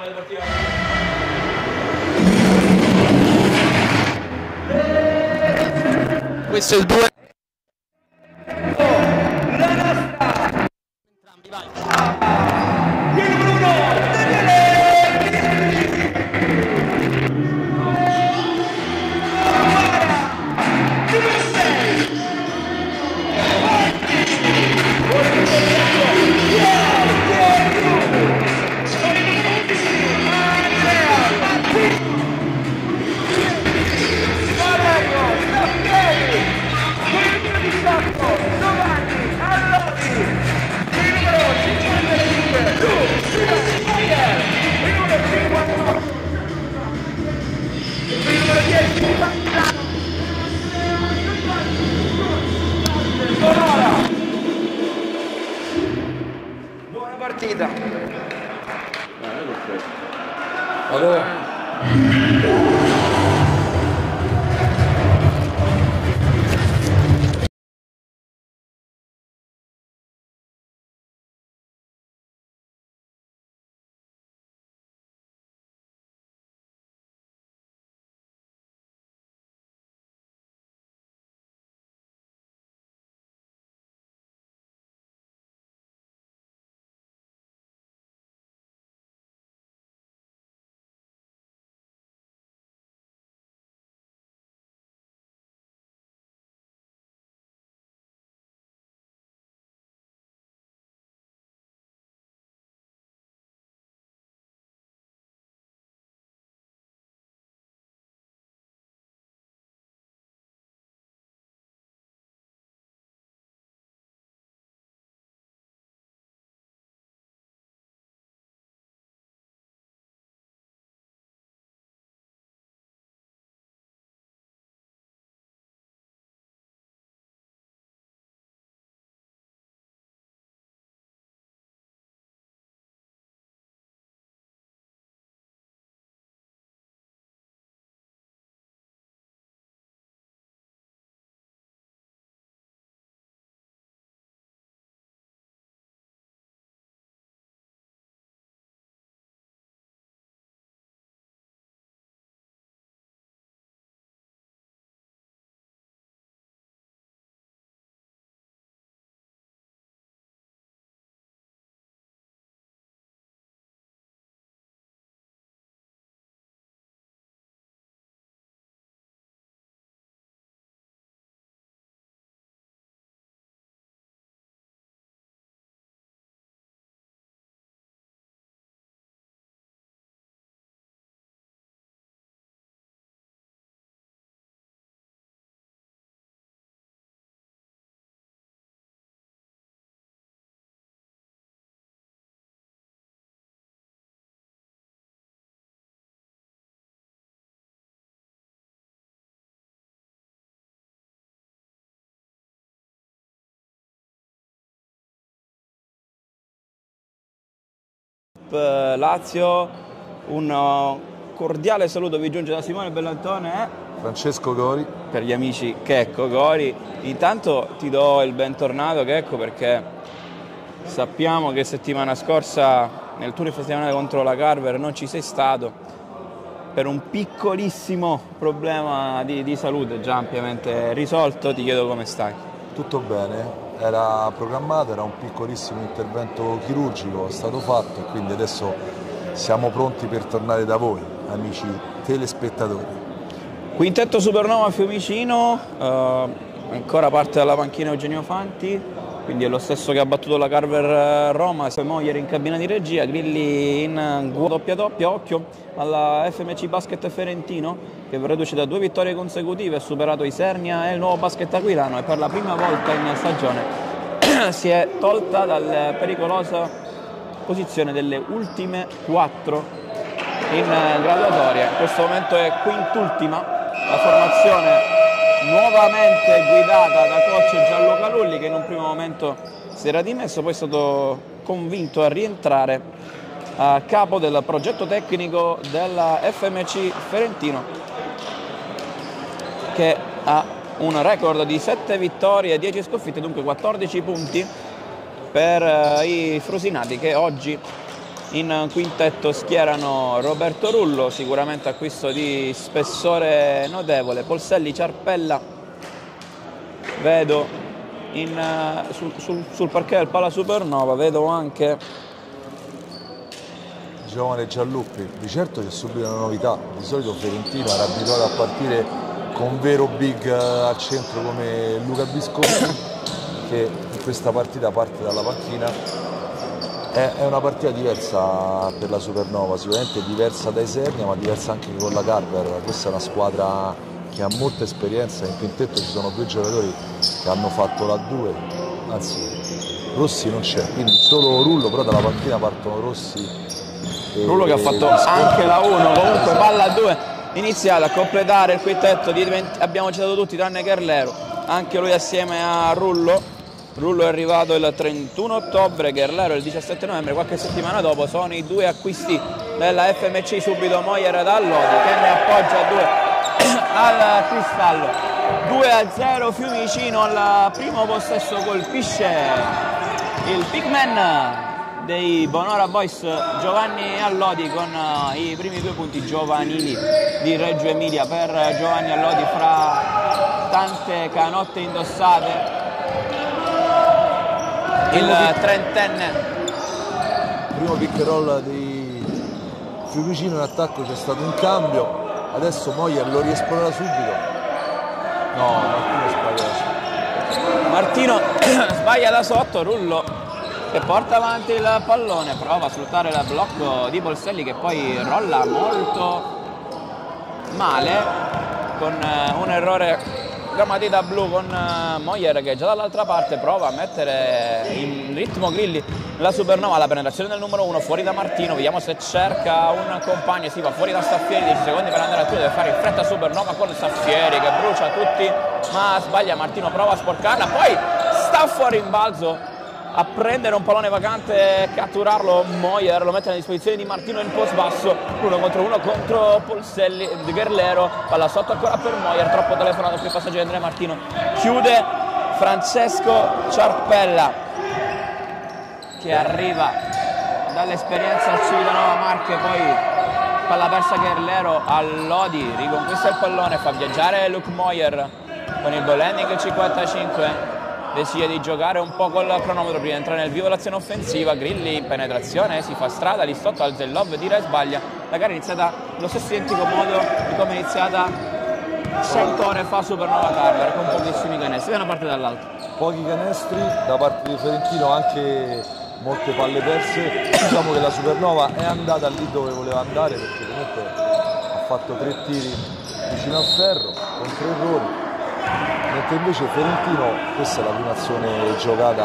Questo è il 2. Buona partita. Allora. Lazio, un cordiale saluto vi giunge da Simone Bellantone e Francesco Gori. per gli amici Checco Gori. Intanto ti do il bentornato Checco, perché sappiamo che settimana scorsa nel tour infestivale contro la Carver non ci sei stato per un piccolissimo problema di salute già ampiamente risolto. Ti chiedo come stai. Tutto bene, era programmato, era un piccolissimo intervento chirurgico, è stato fatto e quindi adesso siamo pronti per tornare da voi, amici telespettatori. Quintetto Supernova Fiumicino, ancora parte dalla panchina Eugenio Fanti, quindi è lo stesso che ha battuto la Carver Roma, poi ieri in cabina di regia, Grilli in doppia doppia, occhio alla FMC Basket Ferentino che reduce da 2 vittorie consecutive, ha superato i Sernia e il Nuovo Basket Aquilano e per la prima volta in stagione si è tolta dalla pericolosa posizione delle ultime 4 in graduatoria. In questo momento è quintultima la formazione, nuovamente guidata da coach Gianluca Lulli, che in un primo momento si era dimesso, poi è stato convinto a rientrare a capo del progetto tecnico della FMC Ferentino, che ha un record di 7 vittorie e 10 sconfitte, dunque 14 punti per i frusinati, che oggi In quintetto schierano Roberto Rullo, sicuramente acquisto di spessore notevole, Polselli, Ciarpella, vedo sul parquet del Pala Supernova, vedo anche giovane Gialluppi. Di certo c'è subito una novità, di solito Fiorentino era abituato a partire con vero big al centro come Luca Biscotti, che in questa partita parte dalla panchina. È una partita diversa per la Supernova, sicuramente diversa da Isernia, ma diversa anche con la Carver. Questa è una squadra che ha molta esperienza, in quintetto ci sono 2 giocatori che hanno fatto la 2, anzi Rossi non c'è, quindi solo Rullo, però dalla panchina partono Rossi e Rullo che ha fatto anche la 1, comunque palla a 2 iniziale a completare il quintetto abbiamo citato tutti tranne Gerlero, anche lui assieme a Rullo. Rullo è arrivato il 31 ottobre, Gerlero il 17 novembre, qualche settimana dopo. Sono i 2 acquisti della FMC, subito Moyer da Lodi che ne appoggia 2 al Cristallo. 2-0 Fiumicino, al primo possesso colpisce il big man dei Bonora Boys Giovanni Allodi con i primi 2 punti giovanili di Reggio Emilia per Giovanni Allodi fra tante canotte indossate. Il trentenne. Primo pick and roll di Fiumicino in attacco, c'è stato un cambio, adesso Moyer lo riesplora subito. No, Martino sbaglia da sotto. Rullo che porta avanti il pallone, prova a sfruttare il blocco di Polselli che poi rolla molto male con un errore da matita blu, con Moyer che già dall'altra parte prova a mettere in ritmo Grilli. La Supernova, la penetrazione del numero 1 fuori da Martino, vediamo se cerca un compagno, si va fuori da Staffieri, 10 secondi per andare a chiudere, deve fare in fretta Supernova con Staffieri che brucia tutti ma sbaglia. Martino prova a sporcarla, poi sta fuori in balzo a prendere un pallone vacante, catturarlo Moyer, lo mette a disposizione di Martino in post basso, 1 contro 1 contro Polselli, Gerlero, palla sotto ancora per Moyer, troppo telefonato qui il passaggio di Andrea Martino, chiude Francesco Ciarpella che arriva dall'esperienza al Civitanova Marche, poi palla persa Gerlero a Lodi, riconquista il pallone, fa viaggiare Luke Moyer con il goal ending 55. Decide di giocare un po' col cronometro prima di entrare nel vivo dell'azione offensiva. Grilli in penetrazione, si fa strada lì sotto, alza il lob, tira e sbaglia. La gara è iniziata nello stesso identico modo di come è iniziata 100 ore fa Supernova Carver, con pochissimi canestri da una parte e dall'altra. Pochi canestri da parte di Fiorentino, anche molte palle perse. Diciamo che la Supernova è andata lì dove voleva andare, perché comunque ha fatto 3 tiri vicino al ferro con 3 errori. Mentre invece Fiorentino, questa è la prima azione giocata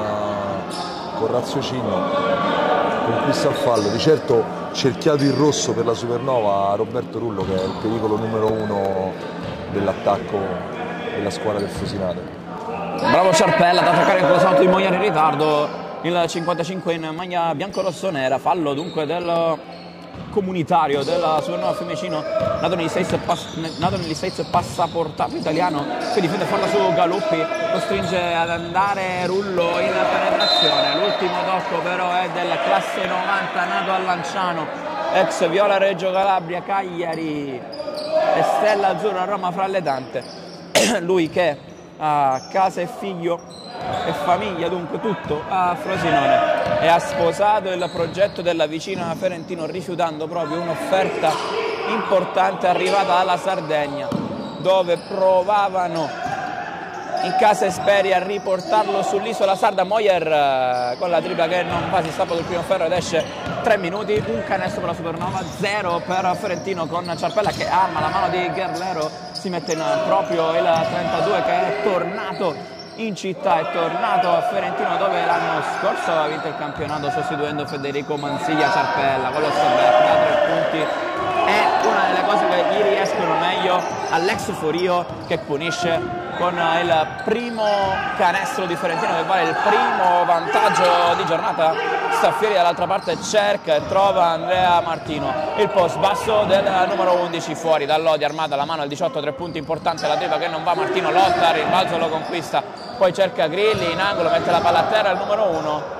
con Raziocinio, conquista il fallo, di certo cerchiato il rosso per la Supernova Roberto Rullo, che è il pericolo numero 1 dell'attacco della squadra del Frosinone. Bravo Ciarpella ad attaccare il closato di Moyer in ritardo, il 55 in maglia bianco-rossonera, fallo dunque del comunitario della Supernova Fiumicino, nato negli States passaportato italiano, che difende falla su Galuppi, costringe ad andare Rullo in penetrazione. L'ultimo tocco però è del classe 90, nato a Lanciano, ex Viola Reggio Calabria, Cagliari e Stella Azzurra Roma fra le tante. Lui che ha casa e figlio e famiglia, dunque tutto a Frosinone, e ha sposato il progetto della vicina Ferentino, rifiutando proprio un'offerta importante arrivata dalla Sardegna, dove provavano in casa Esperi a riportarlo sull'isola sarda. Moyer con la tripla che non va, si stappa sul primo ferro ed esce 3 minuti, un canestro per la Supernova, 0 per Ferentino, con Ciarpella che arma la mano di Gerlero, si mette in proprio il 32 che è tornato in città, è tornato a Ferentino dove l'anno scorso aveva vinto il campionato sostituendo Federico Manziglia. Ciarpella con lo step back da 3 punti è una delle cose che gli riescono meglio all'ex Forio, che punisce con il primo canestro di Ferentino che vale il primo vantaggio di giornata. Staffieri dall'altra parte cerca e trova Andrea Martino, il post basso del numero 11 fuori da Lodi, armata la mano al 18, 3 punti, importante la tripla che non va, Martino lotta, rimbalzo, lo conquista, poi cerca Grilli in angolo, mette la palla a terra, il numero 1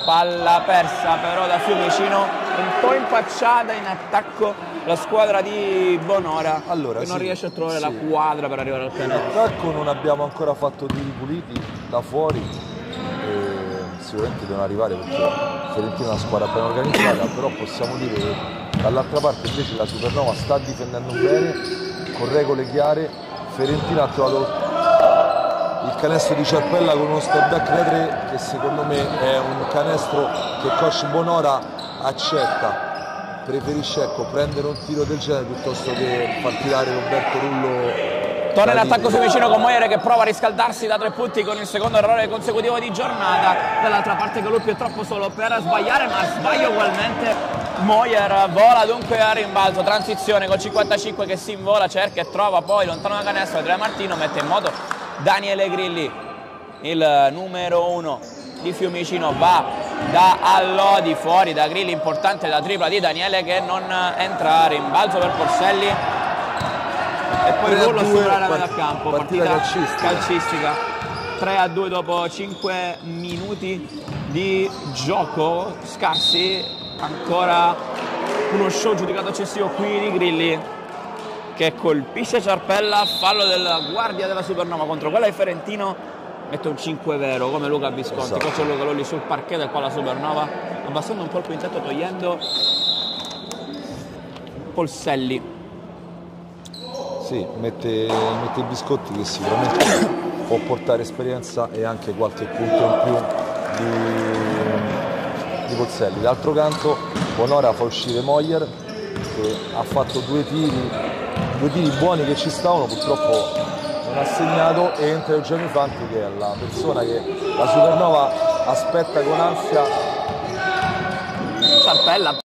palla persa però da Fiumicino, un po' impacciata in attacco la squadra di Bonora, allora, che non sì, riesce a trovare sì. la quadra per arrivare al In canestro. attacco non abbiamo ancora fatto tiri puliti da fuori, sicuramente devono arrivare perché Fiorentina è una squadra ben organizzata, però possiamo dire che dall'altra parte invece la Supernova sta difendendo bene, con regole chiare. Fiorentina ha trovato il canestro di Ciarpella con uno step back da 3 che secondo me è un canestro che coach Bonora accetta. Preferisce, ecco, prendere un tiro del genere piuttosto che far tirare Roberto Rullo. Torna in attacco Fiumicino con Moier che prova a riscaldarsi da 3 punti con il secondo errore consecutivo di giornata. Dall'altra parte Galuppi è troppo solo per sbagliare, ma sbaglia ugualmente. Moier vola dunque a rimbalzo, transizione col 55 che si invola, cerca e trova poi lontano da canestro. Andrea Martino mette in moto Daniele Grilli, il numero 1 di Fiumicino, va da Allodi, fuori da Grilli, importante la tripla di Daniele che non entra a rimbalzo per Porcelli e poi Rullo supera la metà campo. Partita calcistica 3-2 dopo 5 minuti di gioco scarsi, ancora uno show giudicato eccessivo qui di Grilli che colpisce Ciarpella, fallo della guardia della Supernova contro quella di Ferentino. Mette un 5 vero come Luca Visconti, esatto. Coach Luca Lolli sul parquet del Palla Supernova, abbassando un po' il quintetto, togliendo Polselli. Sì, mette i Biscotti che sicuramente può portare esperienza e anche qualche punto in più di Polselli. D'altro canto Bonora fa uscire Moier che ha fatto due tiri buoni che ci stavano, purtroppo non ha segnato, e entra Eugenio Fanti che è la persona che la Supernova aspetta con ansia. Ciarpella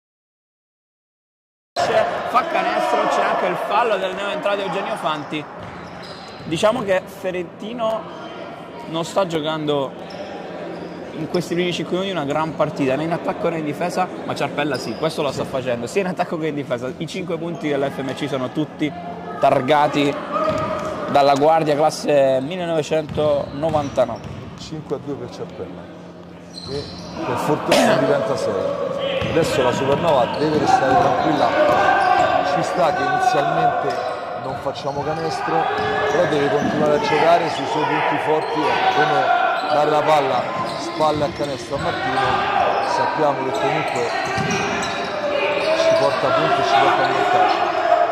fa canestro, c'è anche il fallo del neoentrato Eugenio Fanti. Diciamo che Ferentino non sta giocando in questi primi 5 minuti una gran partita, né in attacco né in difesa, ma Ciarpella sì, questo lo sta facendo, sia in attacco che in difesa. I 5 punti dell'FMC sono tutti targati dalla guardia classe 1999. 5-2 per Ciarpella e per fortuna diventa 6. Adesso la Supernova deve restare tranquilla, ci sta che inizialmente non facciamo canestro, però deve continuare a giocare sui suoi punti forti, come dare la palla spalle a canestro a Martino. Sappiamo che comunque ci porta a punti e ci porta a vantaggio.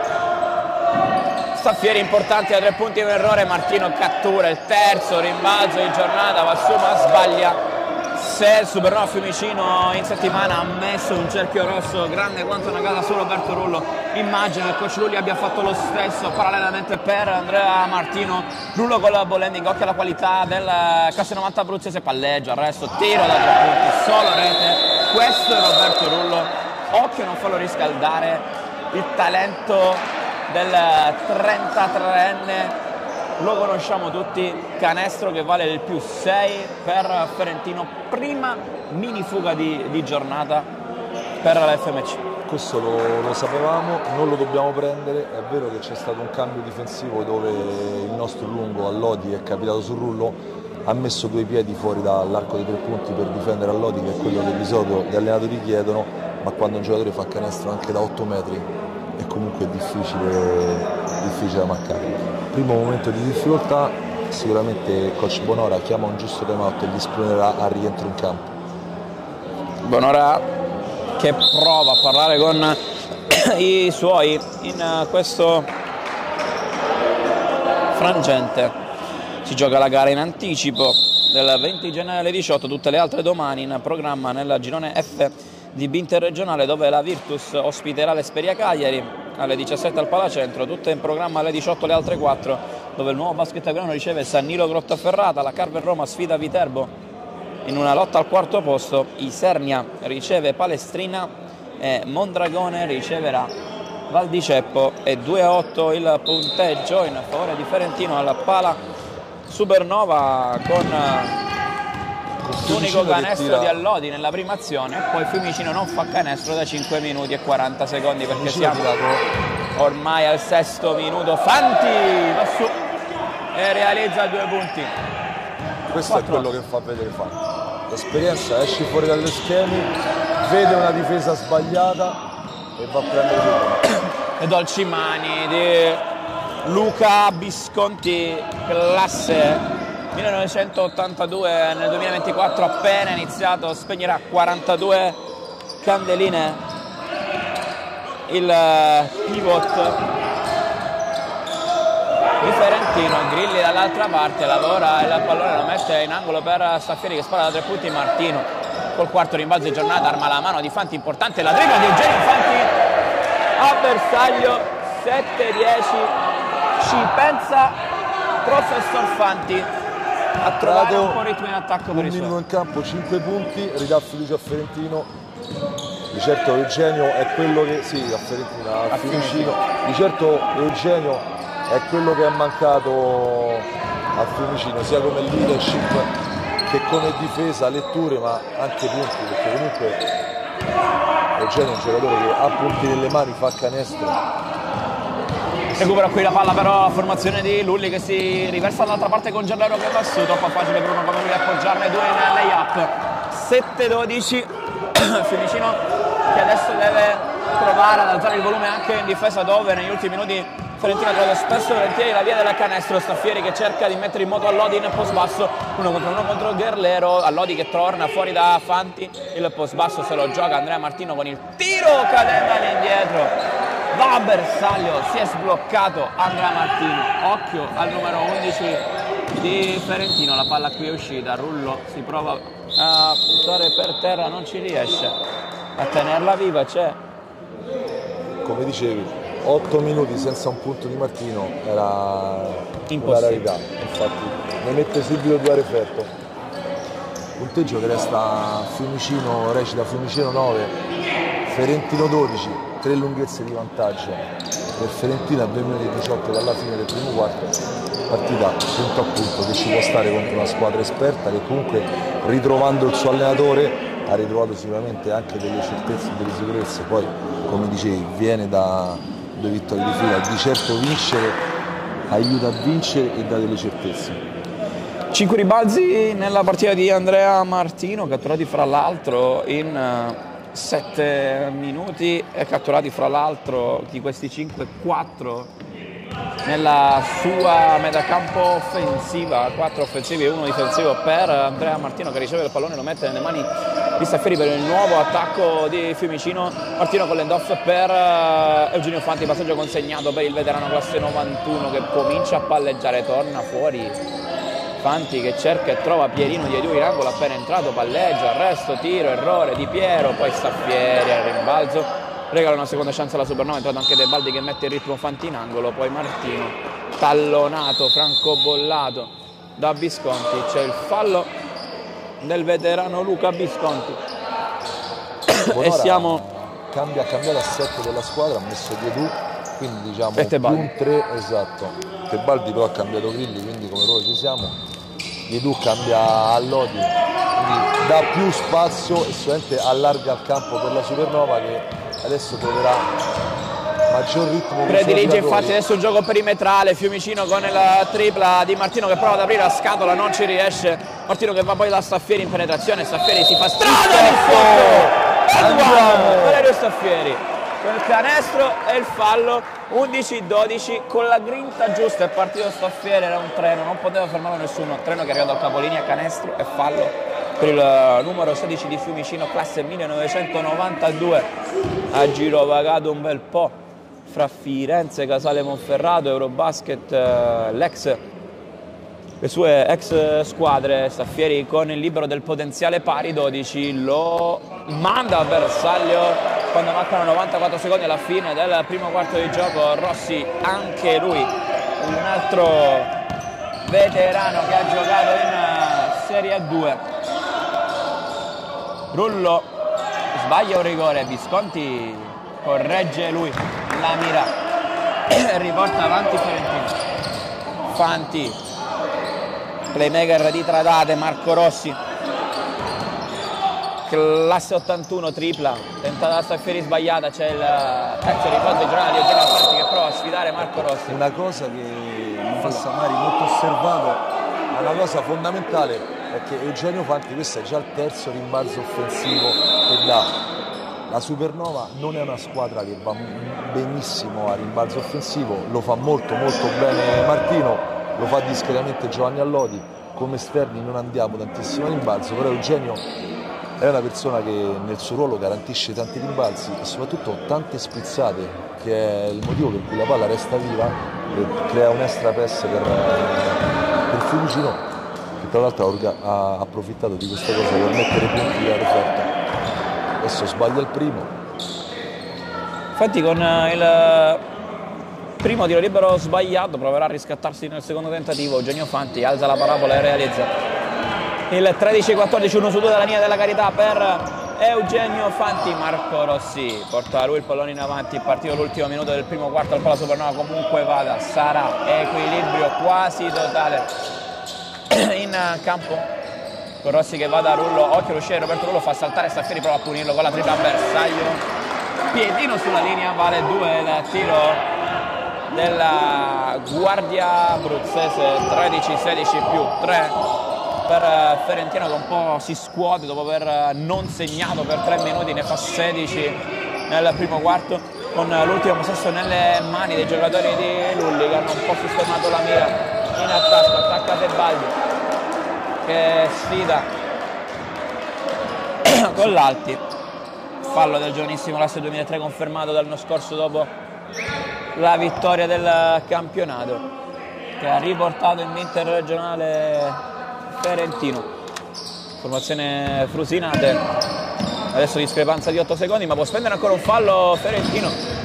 Staffieri importanti da 3 punti, un errore, Martino cattura il terzo rimbalzo di giornata, va su ma sbaglia. Se il Supernova Fiumicino in settimana ha messo un cerchio rosso grande quanto una casa su Roberto Rullo, immagino che il coach Lulli abbia fatto lo stesso parallelamente per Andrea Martino. Rullo con la ball handling, occhio alla qualità del classe 90 abruzzese, palleggio, arresto, tiro da 3 punti, solo rete. Questo è Roberto Rullo, occhio a non farlo riscaldare, il talento del 33enne lo conosciamo tutti. Canestro che vale il più 6 per Ferentino, prima mini fuga di giornata per la FMC. Questo lo sapevamo, non lo dobbiamo prendere. È vero che c'è stato un cambio difensivo dove il nostro lungo Allodi è capitato sul Rullo, ha messo 2 piedi fuori dall'arco dei 3 punti per difendere Allodi, che è quello che di solito gli allenatori chiedono, ma quando un giocatore fa canestro anche da 8 metri è comunque difficile da marcare. Primo momento di difficoltà, sicuramente il coach Bonora chiama un giusto timeout e li sprunerà al rientro in campo. Bonora che prova a parlare con i suoi in questo frangente. Si gioca la gara in anticipo del 20 gennaio alle 18, tutte le altre domani in programma nel girone F di B interregionale, dove la Virtus ospiterà l'Esperia Cagliari alle 17 al Palacentro, tutte in programma alle 18 le altre 4, dove il Nuovo Basket Agrano riceve San Nilo Grottaferrata, la Carver Roma sfida Viterbo in una lotta al quarto posto, Isernia riceve Palestrina e Mondragone riceverà Val di Ceppo. E 2-8 il punteggio in favore di Ferentino al Pala Supernova, con l'unico canestro di Allodi nella prima azione, e poi Fiumicino non fa canestro da 5 minuti e 40 secondi perché siamo ormai al 6° minuto. Fanti va su e realizza 2 punti. Questo 4. È quello che fa vedere Fanti. esperienza, esci fuori dagli schemi, vede una difesa sbagliata e va a prendere tutto. Le dolci mani di Luca Visconti, classe 1982, nel 2024 appena iniziato, spegnerà 42 candeline il pivot di Ferentino. Grilli dall'altra parte lavora il pallone, lo mette in angolo per Staffieri che spara da 3 punti. Martino col quarto rimbalzo di giornata arma la mano di Fanti, importante la dribla di Eugenio Fanti a bersaglio. 7-10, ci pensa professor Fanti a trovare un po' ritmo in attacco per i suoi. Un minuto in campo, 5 punti, ridà fiducia a Ferentino. Di certo Eugenio è quello che a Fiumicino. Di certo Eugenio è quello che è mancato a Fiumicino, sia come leadership che come difesa, letture, ma anche punti, perché comunque Eugenio è un giocatore che ha punti nelle mani, fa canestro. Recupera qui la palla però la formazione di Lulli che si riversa dall'altra parte con Gianlero che va su, troppo facile per uno come lui appoggiarne 2 in lay-up. 7-12, Fiumicino che adesso deve provare ad alzare il volume anche in difesa, dove negli ultimi minuti Ferentino ha trovato spesso volentieri la via della canestro. Staffieri che cerca di mettere in moto Allodi in post basso, 1 contro Gherlero, Allodi che torna fuori da Fanti, il post basso se lo gioca Andrea Martino con il tiro, cadeva all'indietro, va a bersaglio, si è sbloccato Andrea Martino. Occhio al numero 11 di Ferentino, la palla qui è uscita, Rullo si prova a buttare per terra, non ci riesce a tenerla viva. C'è, come dicevi, 8 minuti senza un punto di Martino era una rarità, infatti ne mette subito 2 a referto. Punteggio che resta Fiumicino, recita Fiumicino 9, Ferentino 12, 3 lunghezze di vantaggio per Ferentino a 2 minuti e 18 dalla fine del primo quarto. Partita punto a punto che ci può stare contro una squadra esperta che comunque, ritrovando il suo allenatore, ha ritrovato sicuramente anche delle certezze e delle sicurezze. Poi, come dicevi, viene da 2 vittorie di fila, di certo vincere aiuta a vincere e dà delle certezze. 5 ribalzi nella partita di Andrea Martino, catturati fra l'altro in 7 minuti e catturati fra l'altro di questi 5, 4 nella sua metà campo offensiva, 4 offensivi e 1 difensivo per Andrea Martino che riceve il pallone e lo mette nelle mani di Staffieri per il nuovo attacco di Fiumicino. Martino con l'end-off per Eugenio Fanti, passaggio consegnato per il veterano classe 91 che comincia a palleggiare, torna fuori Fanti che cerca e trova Pierino di Edu in angolo, appena entrato palleggio, arresto, tiro, errore di Piero, poi Staffieri al rimbalzo, regala una seconda chance alla Supernova, è entrato anche De Baldi che mette il ritmo Fanti in angolo, poi Martino tallonato, francobollato da Visconti, c'è il fallo del veterano Luca Visconti. E siamo ha cambiato assetto della squadra, ha messo Edu, quindi diciamo più un 3, esatto. Tebaldi però ha cambiato Grilli, quindi come loro ci siamo. Edu cambia Allodi, quindi dà più spazio e sicuramente allarga il campo per la Supernova che adesso troverà maggior ritmo. Predilige infatti adesso un gioco perimetrale, Fiumicino con il tripla di Martino che prova ad aprire la scatola, non ci riesce. Martino che va poi da Staffieri in penetrazione, Staffieri si fa strada nel fuoco. Valerio Staffieri con il canestro e il fallo. 11-12 con la grinta giusta, è partito Staffieri, era un treno, non poteva fermarlo nessuno, treno che è arrivato al capolinea, canestro e fallo per il numero 16 di Fiumicino, classe 1992. Ha girovagato un bel po' fra Firenze, Casale Monferrato, Eurobasket, le sue ex squadre. Staffieri con il libero del potenziale pari 12 lo manda a bersaglio quando mancano 94 secondi alla fine del primo quarto di gioco. Rossi, anche lui un altro veterano che ha giocato in Serie 2. Rullo sbaglia un rigore, Visconti corregge lui la mira e riporta avanti Ferentino. Fanti, playmaker di Tradate, Marco Rossi, classe 81, tripla, tentata da Staffieri sbagliata, c'è il terzo ribalzo di giornata di Eugenio Fanti che prova a sfidare Marco Rossi. Una cosa che Fassamari molto osservato, è una cosa fondamentale, è che Eugenio Fanti, questo è già il terzo rimbalzo offensivo che dà. La Supernova non è una squadra che va benissimo a rimbalzo offensivo, lo fa molto bene Martino, lo fa discretamente Giovanni Allodi, come esterni non andiamo tantissimo a rimbalzo, però Eugenio è una persona che nel suo ruolo garantisce tanti rimbalzi e soprattutto tante sprizzate, che è il motivo per cui la palla resta viva e crea un extra pass per Fiumicino, che tra l'altro ha approfittato di questa cosa per mettere punti alla referta. Adesso sbaglia il primo. Infatti con il primo tiro libero sbagliato proverà a riscattarsi nel secondo tentativo. Eugenio Fanti alza la parabola e realizza il 13-14, 1 su 2 dalla linea della carità per Eugenio Fanti. Marco Rossi porta lui il pallone in avanti, partito l'ultimo minuto del primo quarto, al palla Supernova comunque vada, sarà equilibrio quasi totale in campo, con Rossi che va da Rullo, occhio all'uscita, Roberto Rullo fa saltare Staffieri, prova a punirlo con la tripla a bersaglio, piedino sulla linea, vale 2 il tiro della guardia abruzzese, 13-16 più 3 per Ferentino, che un po' si scuote dopo aver non segnato per 3 minuti, ne fa 16 nel primo quarto, con l'ultimo possesso nelle mani dei giocatori di Lulli, che hanno un po' sistemato la mira in attacco, attacca Tebaldi che sfida con l'Alti, fallo del giovanissimo classe 2003 confermato dall'anno scorso dopo la vittoria del campionato, che ha riportato in interregionale Ferentino. Formazione Frusinate, adesso discrepanza di 8 secondi, ma può spendere ancora un fallo Ferentino,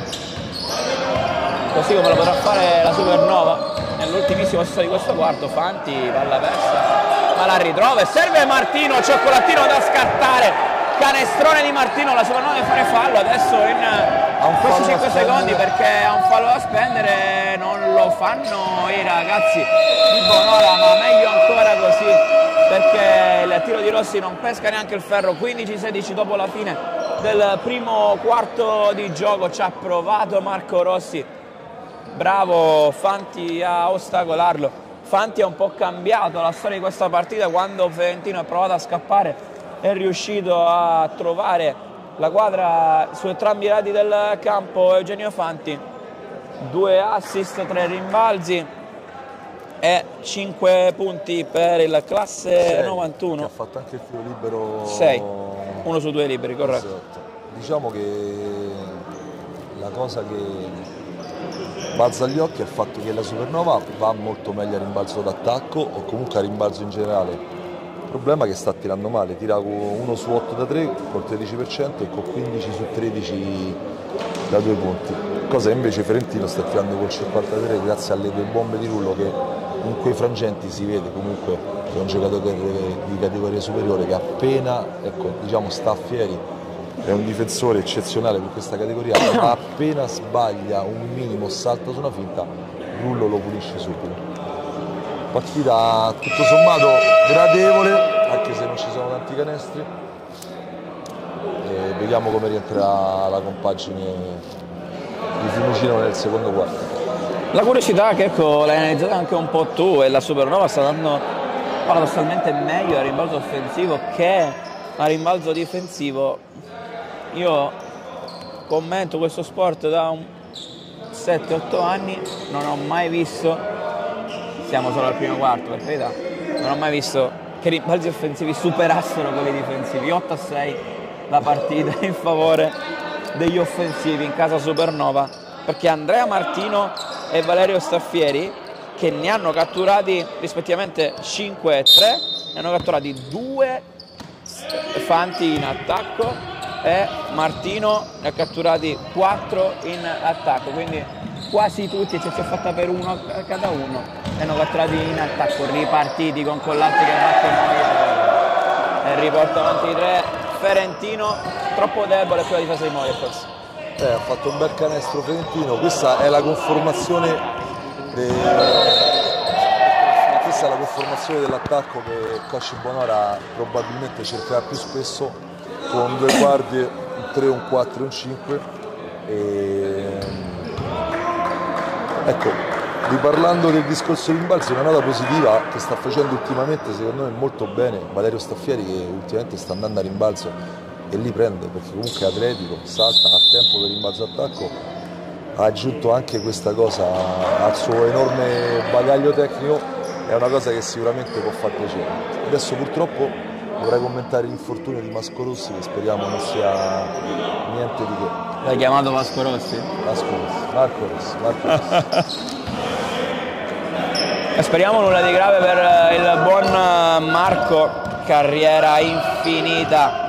così come lo potrà fare la Supernova nell'ultimissimo sesto di questo quarto. Fanti, palla persa, ma la ritrova e serve Martino, cioccolatino da scattare, canestrone di Martino, la Supernova deve fare fallo adesso in questi 5 secondi, perché ha un fallo da spendere, non lo fanno i ragazzi di Bonora, ma meglio ancora così, perché il tiro di Rossi non pesca neanche il ferro. 15-16 dopo la fine del primo quarto di gioco, ci ha provato Marco Rossi, bravo Fanti a ostacolarlo. Fanti ha un po' cambiato la storia di questa partita, quando Ferentino ha provato a scappare è riuscito a trovare la quadra su entrambi i lati del campo. Eugenio Fanti, 2 assist, 3 rimbalzi e 5 punti per il classe 91. Che ha fatto anche il tiro libero 6, 1 su 2 liberi, corretto. Esatto. Diciamo che la cosa che balza agli occhi è il fatto che la Supernova va molto meglio a rimbalzo d'attacco o comunque a rimbalzo in generale. Il problema è che sta tirando male, tira con 1 su 8 da 3 col 13% e con 15 su 13 da 2 punti, cosa che invece Ferentino sta tirando col 53 grazie alle 2 bombe di Rullo, che in quei frangenti si vede comunque che è un giocatore di categoria superiore, che appena, ecco, diciamo Staffieri è un difensore eccezionale per questa categoria, ma appena sbaglia un minimo, salta su una finta, Rullo lo pulisce subito. Partita tutto sommato gradevole, anche se non ci sono tanti canestri, e vediamo come rientrerà la compagine di Fiumicino nel secondo quarto. La curiosità che, ecco, l'hai analizzata anche un po' tu, e la Supernova sta dando paradossalmente meglio a rimbalzo offensivo che a rimbalzo difensivo. Io commento questo sport da 7-8 anni, non ho mai visto, siamo solo al primo quarto per carità, non ho mai visto che rimbalzi offensivi superassero quelli difensivi. 8-6 la partita in favore degli offensivi in casa Supernova, perché Andrea Martino e Valerio Staffieri, che ne hanno catturati rispettivamente 5 e 3, ne hanno catturati 2 Fanti in attacco e Martino ne ha catturati 4 in attacco, quindi quasi tutti, eccezione fatta per uno cada uno, ne hanno catturati in attacco, ripartiti con Collanti che batte Moia e riporta avanti 3. Ferentino troppo debole per la difesa di Moia forse. Ha fatto un bel canestro Ferentino, questa è la conformazione dell'attacco che Coach Bonora probabilmente cercherà più spesso, con 2 guardie, un 3, un 4 e un 5. Ecco, Riparlando del discorso rimbalzi, una nota positiva che sta facendo ultimamente secondo me molto bene Valerio Staffieri, che ultimamente sta andando a rimbalzo e li prende, perché comunque è atletico, salta, ha tempo per rimbalzo attacco, ha aggiunto anche questa cosa al suo enorme bagaglio tecnico, è una cosa che sicuramente può far piacere. Adesso purtroppo vorrei commentare l'infortunio di Masco Rossi, che speriamo non sia niente di che. L'hai chiamato Vasco Rossi? Marco Rossi. E speriamo nulla di grave per il buon Marco, carriera infinita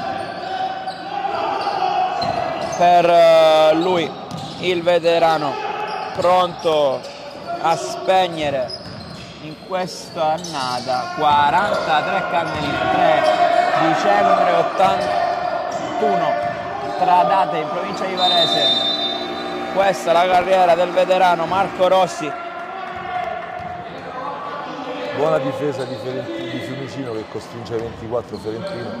per lui, il veterano, pronto a spegnere in questa annata 43 cannellini, 3 dicembre 81, Tradate in provincia di Varese. Questa è la carriera del veterano Marco Rossi. Buona difesa di Fiumicino, che costringe ai 24 Fiorentino.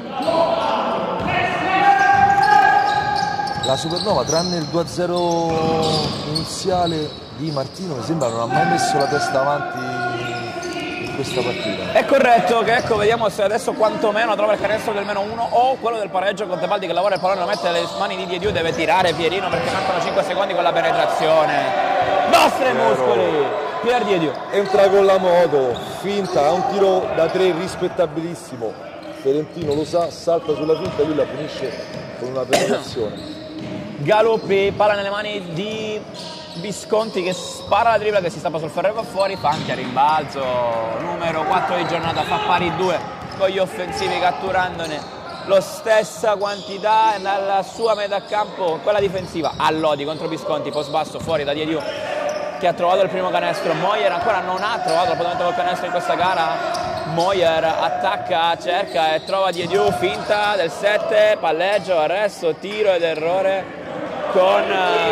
La Supernova, tranne il 2-0 iniziale di Martino, mi sembra non ha mai messo la testa avanti in questa partita. È corretto, che ecco, vediamo se adesso quantomeno trova il canestro del -1 o quello del pareggio con Tebaldi che lavora il pallone, lo mette alle mani di Diediu, deve tirare Pierino perché mancano 5 secondi con la penetrazione. Nostri muscoli! Pier Diediu. Entra con la moto, finta, ha un tiro da 3 rispettabilissimo. Fiorentino lo sa, salta sulla finta e lui la punisce con una penetrazione. Galuppi, palla nelle mani di Visconti che spara la tripla, che si stappa sul ferro e va fuori. Fanti a rimbalzo, numero 4 di giornata, fa pari 2 con gli offensivi, catturandone la stessa quantità dalla sua metà campo, quella difensiva. Allodi contro Visconti, post basso, fuori da Diediu, che ha trovato il primo canestro. Moyer ancora non ha trovato l'appuntamento col canestro in questa gara. Moyer attacca, cerca e trova Diediu, finta del 7, palleggio, arresto, tiro ed errore con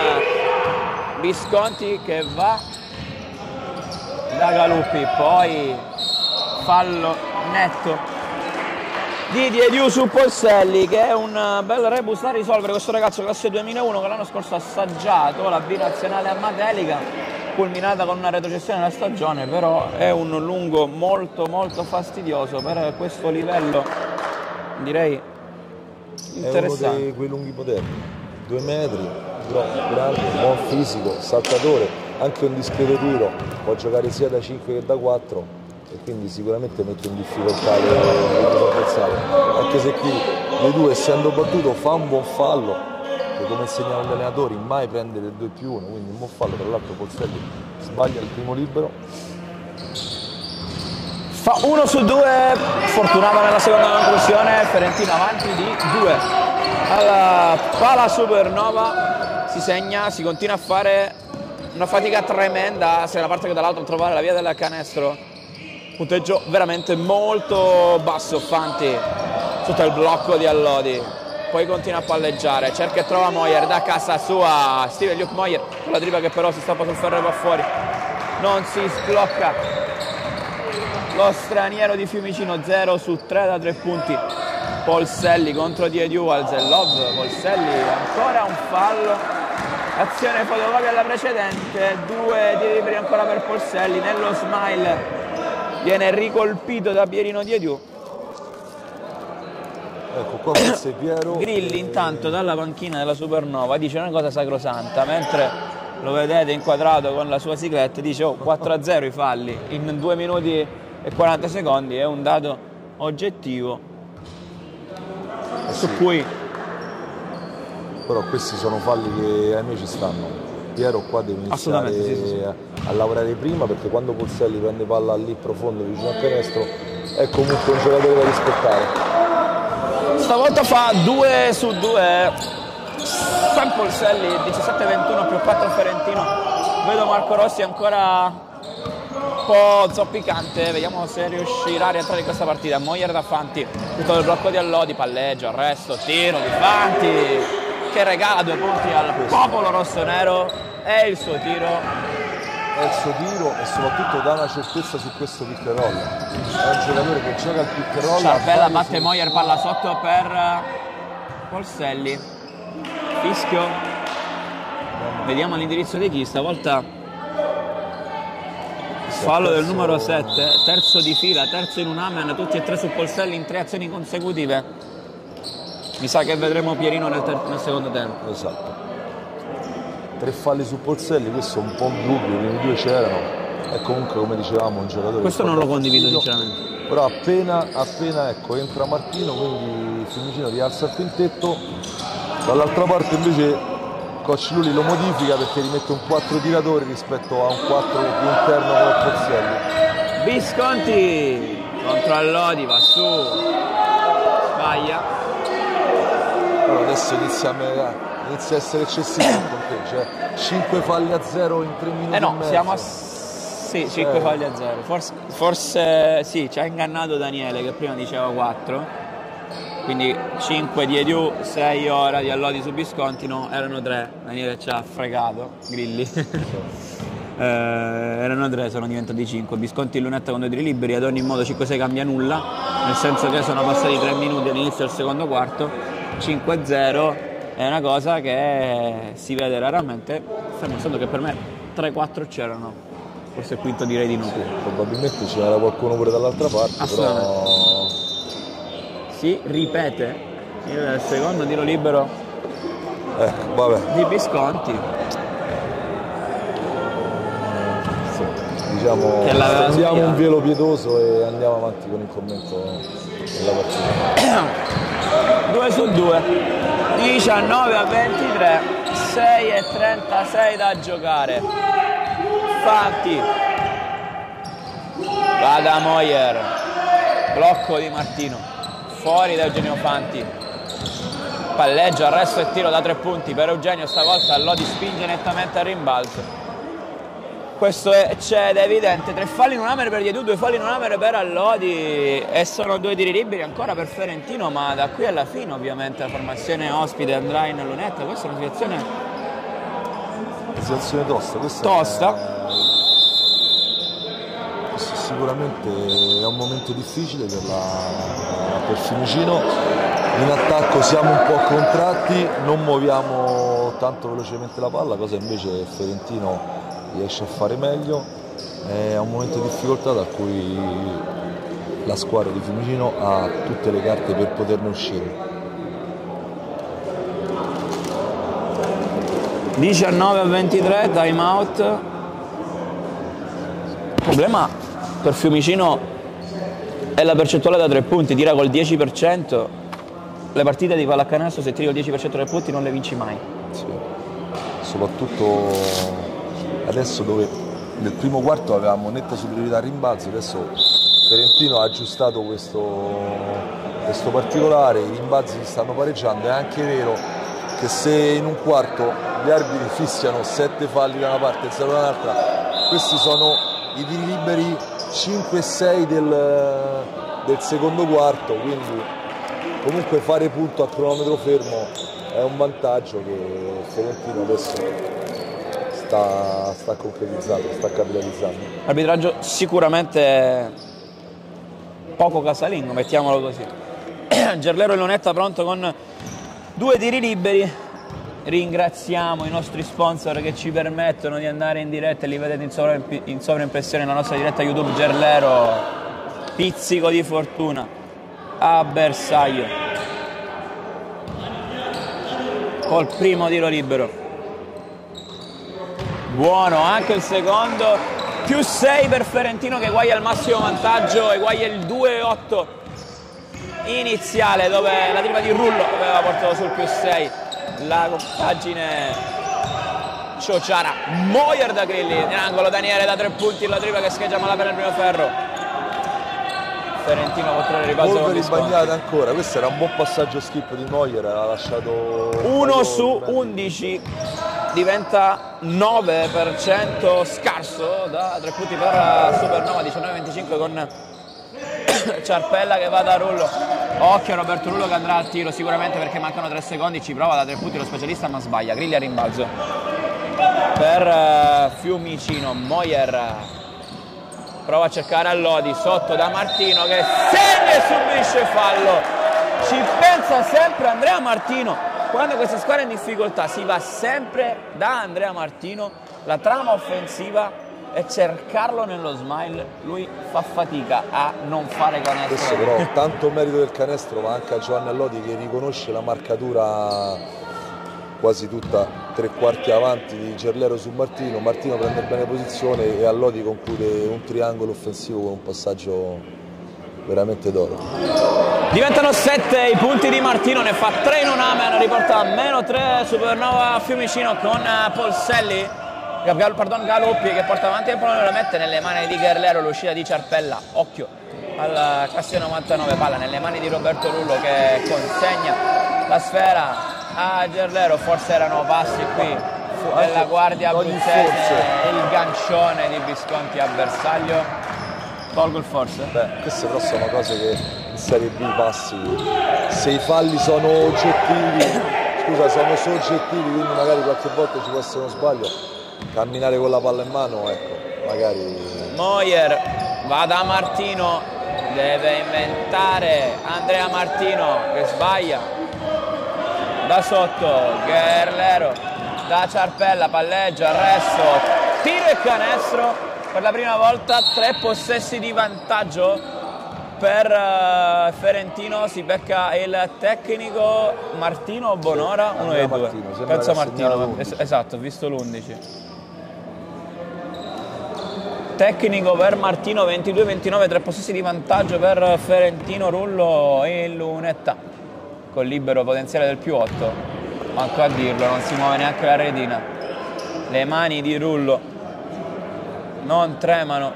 Visconti che va da Galuppi. Poi fallo netto di Diediu su Polselli, che è un bel rebus da risolvere. Questo ragazzo classe 2001 che l'anno scorso ha assaggiato la B nazionale a Matelica, culminata con una retrocessione della stagione, però è un lungo molto fastidioso per questo livello, direi interessante. È uno di quei lunghi moderni, 2 metri, grande, buon fisico, saltatore, anche un discreto tiro, può giocare sia da 5 che da 4 e quindi sicuramente mette in difficoltà l'avversario, anche se qui le due, essendo battuto, fa un buon fallo, che come insegnano gli allenatori mai prende del 2+1, quindi un buon fallo. Tra l'altro Polselli sbaglia il primo libero, fa 1 su 2, fortunato nella seconda conclusione, Fiorentino avanti di 2 alla pala Supernova, si segna, si continua a fare una fatica tremenda sia da una parte che dall'altra a trovare la via del canestro. Punteggio veramente molto basso, Fanti sotto il blocco di Allodi, poi continua a palleggiare, cerca e trova Moyer da casa sua, Steven Luke Moyer con la tripla che però si stappa sul ferro e va fuori, non si sblocca lo straniero di Fiumicino. 0 su 3 da 3 punti. Polselli contro Diediu al Zellov, Polselli ancora un fallo, azione fotocopia alla precedente, 2 tiri liberi ancora per Polselli, nello smile viene ricolpito da Pierino Diediu. ecco qua forse Piero. Grilli intanto dalla panchina della Supernova dice una cosa sacrosanta, mentre lo vedete inquadrato con la sua cicletta, dice 4-0 i falli in 2 minuti e 40 secondi, è un dato oggettivo su cui però questi sono falli che a noi ci stanno. Piero qua deve iniziare a lavorare prima, perché quando Polselli prende palla lì profondo vicino al canestro è comunque un giocatore da rispettare. Stavolta fa 2 su 2 San Polselli, 17-21 più 4 Fiorentino. Vedo Marco Rossi ancora un po' zoppicante, vediamo se riuscirà a rientrare in questa partita. Moyer da Fanti, tutto il blocco di Allodi, palleggio, arresto, tiro di Fanti che regala 2 punti al popolo rossonero. È il suo tiro, e soprattutto dà una certezza su questo pick and roll. È un giocatore che gioca al pick and roll. Ciarpella batte Moyer, palla sotto per Polselli, fischio, vediamo l'indirizzo di chi stavolta. Fallo del numero 7, terzo di fila, terzo in un amen, tutti e tre su Polselli in 3 azioni consecutive. Mi sa che vedremo Pierino nel secondo tempo. Esatto. 3 falli su Polselli, questo è un po' un dubbio, i primi 2 c'erano. E comunque, come dicevamo, un giocatore... Questo non lo condivido sinceramente. Però appena ecco, entra Martino, quindi Fiumicino rialza il quintetto. Dall'altra parte invece Coach Lulli lo modifica perché rimette un 4 tiratori rispetto a un 4 più interno come Pozzelli. Visconti contro Allodi, va su, sbaglia. Però adesso inizia a essere eccessivo con te, cioè 5 falli a 0 in 3 minuti no, e mezzo. siamo a... Sì, 5 falli a 0. Forse sì, ci ha ingannato Daniele che prima diceva 4. Quindi 5 di Ediù, 6 ora di Allodi su Visconti, no, erano 3. Daniele ci ha fregato, Grilli. Erano 3, sono diventati 5. Visconti in lunetta con 2 tiri liberi, ad ogni modo 5-6 cambia nulla, nel senso che sono passati 3 minuti all'inizio del secondo quarto. 5-0 è una cosa che si vede raramente, fermo stando che per me 3-4 c'erano. Forse il quinto direi di no. Sì, probabilmente c'era qualcuno pure dall'altra parte, però... Si ripete il secondo tiro libero vabbè. di Visconti. Sì, diciamo che stendiamo un velo pietoso e andiamo avanti con il commento della partita. 2 su 2, 19-23, 6:36 da giocare. Fanti, va da Moyer, blocco di Martino, fuori da Eugenio Fanti, palleggio, arresto e tiro da 3 punti per Eugenio, stavolta Allodi spinge nettamente al rimbalzo. Questo c'è evidente, 3 falli in un amer per Diedù, 2 falli in un amer per Allodi e sono 2 tiri liberi ancora per Ferentino, ma da qui alla fine ovviamente la formazione ospite andrà in lunetta. Questa è una situazione tosta, tosta. Sicuramente è un momento difficile per Fiumicino. In attacco siamo un po' contratti, non muoviamo tanto velocemente la palla, cosa invece Ferentino riesce a fare meglio. È un momento di difficoltà da cui la squadra di Fiumicino ha tutte le carte per poterne uscire. 19-23, time out. Il problema per Fiumicino è la percentuale da 3 punti, tira col 10%. Le partite di pallacanestro se tiri col 10% dei punti non le vinci mai. Sì. Soprattutto adesso dove nel primo quarto avevamo netta superiorità al rimbalzo, adesso Ferentino ha aggiustato questo particolare, i rimbalzi si stanno pareggiando. È anche vero che se in un quarto gli arbitri fischiano 7 falli da una parte e 0 dall'altra, questi sono i tiri liberi 5 e 6 del secondo quarto, quindi comunque fare punto a cronometro fermo è un vantaggio che Ferentino adesso sta concretizzando, sta capitalizzando. Arbitraggio sicuramente poco casalingo, mettiamolo così. Gerlero in lunetta pronto con 2 tiri liberi. Ringraziamo i nostri sponsor che ci permettono di andare in diretta e li vedete in sovraimpressione nella nostra diretta YouTube. Gerlero, pizzico di fortuna a bersaglio col primo tiro libero, buono anche il secondo, più 6 per Ferentino che eguaglia il massimo vantaggio, eguaglia il 2-8 iniziale dove la tripla di Rullo aveva portato sul più 6. La compagine Ciociara, Moyer da Grilli, in angolo Daniele da 3 punti, la tripla che scheggia malapena il primo ferro. Ferentino controlla il ribalzo con Visconti. Sbagliata ancora, questo era un buon passaggio skip di Moyer, ha lasciato 1 su 11, diventa 9% scarso da 3 punti per Supernova, 19-25 con Ciarpella che va da Rullo. Occhio a Roberto Rullo che andrà al tiro sicuramente perché mancano 3 secondi, ci prova da 3 punti lo specialista ma sbaglia. Grilli a rimbalzo per Fiumicino. Moyer prova a cercare Allodi sotto da Martino che segna e subisce fallo. Ci pensa sempre Andrea Martino. Quando questa squadra è in difficoltà si va sempre da Andrea Martino. La trama offensiva e cercarlo nello smile, lui fa fatica a non fare canestro. Questo però tanto merito del canestro va anche a Giovanni Allodi, che riconosce la marcatura quasi tutta 3/4 avanti di Gerlero su Martino. Martino prende bene posizione e Allodi conclude un triangolo offensivo con un passaggio veramente d'oro. Diventano 7 i punti di Martino, ne fa 3 in un amen, riporta -3 Supernova Fiumicino con Polselli, Galuppi che porta avanti il pallone, lo mette nelle mani di Gerlero, l'uscita di Ciarpella, occhio al classe 99, palla nelle mani di Roberto Rullo che consegna la sfera a Gerlero. Forse erano passi qui della guardia abruzzese, il gancione di Visconti a bersaglio. Tolgo il forse? Beh, queste però sono cose che in Serie B passi, se i falli sono oggettivi, scusa, sono soggettivi, quindi magari qualche volta ci può essere uno sbaglio, camminare con la palla in mano, ecco, magari... Moyer va da Martino, deve inventare Andrea Martino che sbaglia, da sotto Gerlero, da Ciarpella, palleggia, arresto, tiro e canestro. Per la prima volta 3 possessi di vantaggio per Ferentino, si becca il tecnico Martino o Bonora, uno dei due. Penso Martino, esatto, ho visto l'11. Tecnico per Martino, 22-29, 3 possessi di vantaggio per Ferentino. Rullo in lunetta con libero potenziale del +8, manco a dirlo, non si muove neanche la retina, le mani di Rullo non tremano.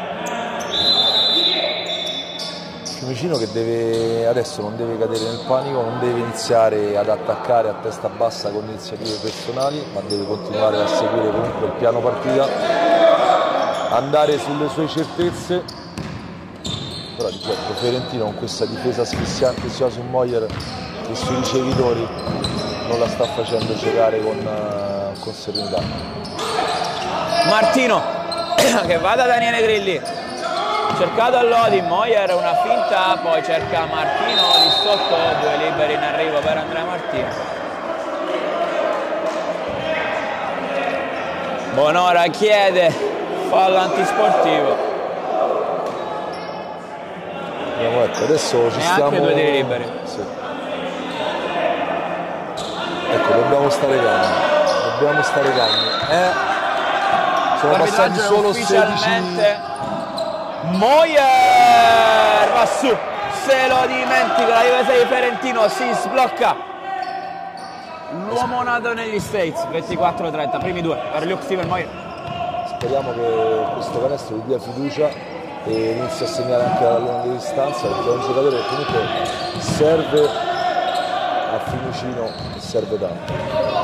Fiumicino che deve, adesso non deve cadere nel panico, non deve iniziare ad attaccare a testa bassa con iniziative personali, ma deve continuare a seguire comunque il piano partita, andare sulle sue certezze. Però ripeto, Ferentino con questa difesa asfissiante sia su Moyer che sui ricevitori non la sta facendo giocare con serenità. Martino che va da Daniele Grilli, cercato Allodi, Moyer una finta, poi cerca Martino lì sotto, 2 liberi in arrivo per Andrea Martino. Bonora chiede fallo antisportivo. Ecco, adesso ci stiamo... Neanche 2 tiri liberi. Sì. Ecco, dobbiamo stare calmi. Sono passati solo 16. Moyer va su, se lo dimentica, la difesa di Ferentino si sblocca. L'uomo nato negli States, 24-30, primi 2 per Luke Steven Moyer. Speriamo che questo canestro gli dia fiducia e inizi a segnare anche alla lunga distanza, perché è un giocatore che comunque serve a Fiumicino e serve tanto.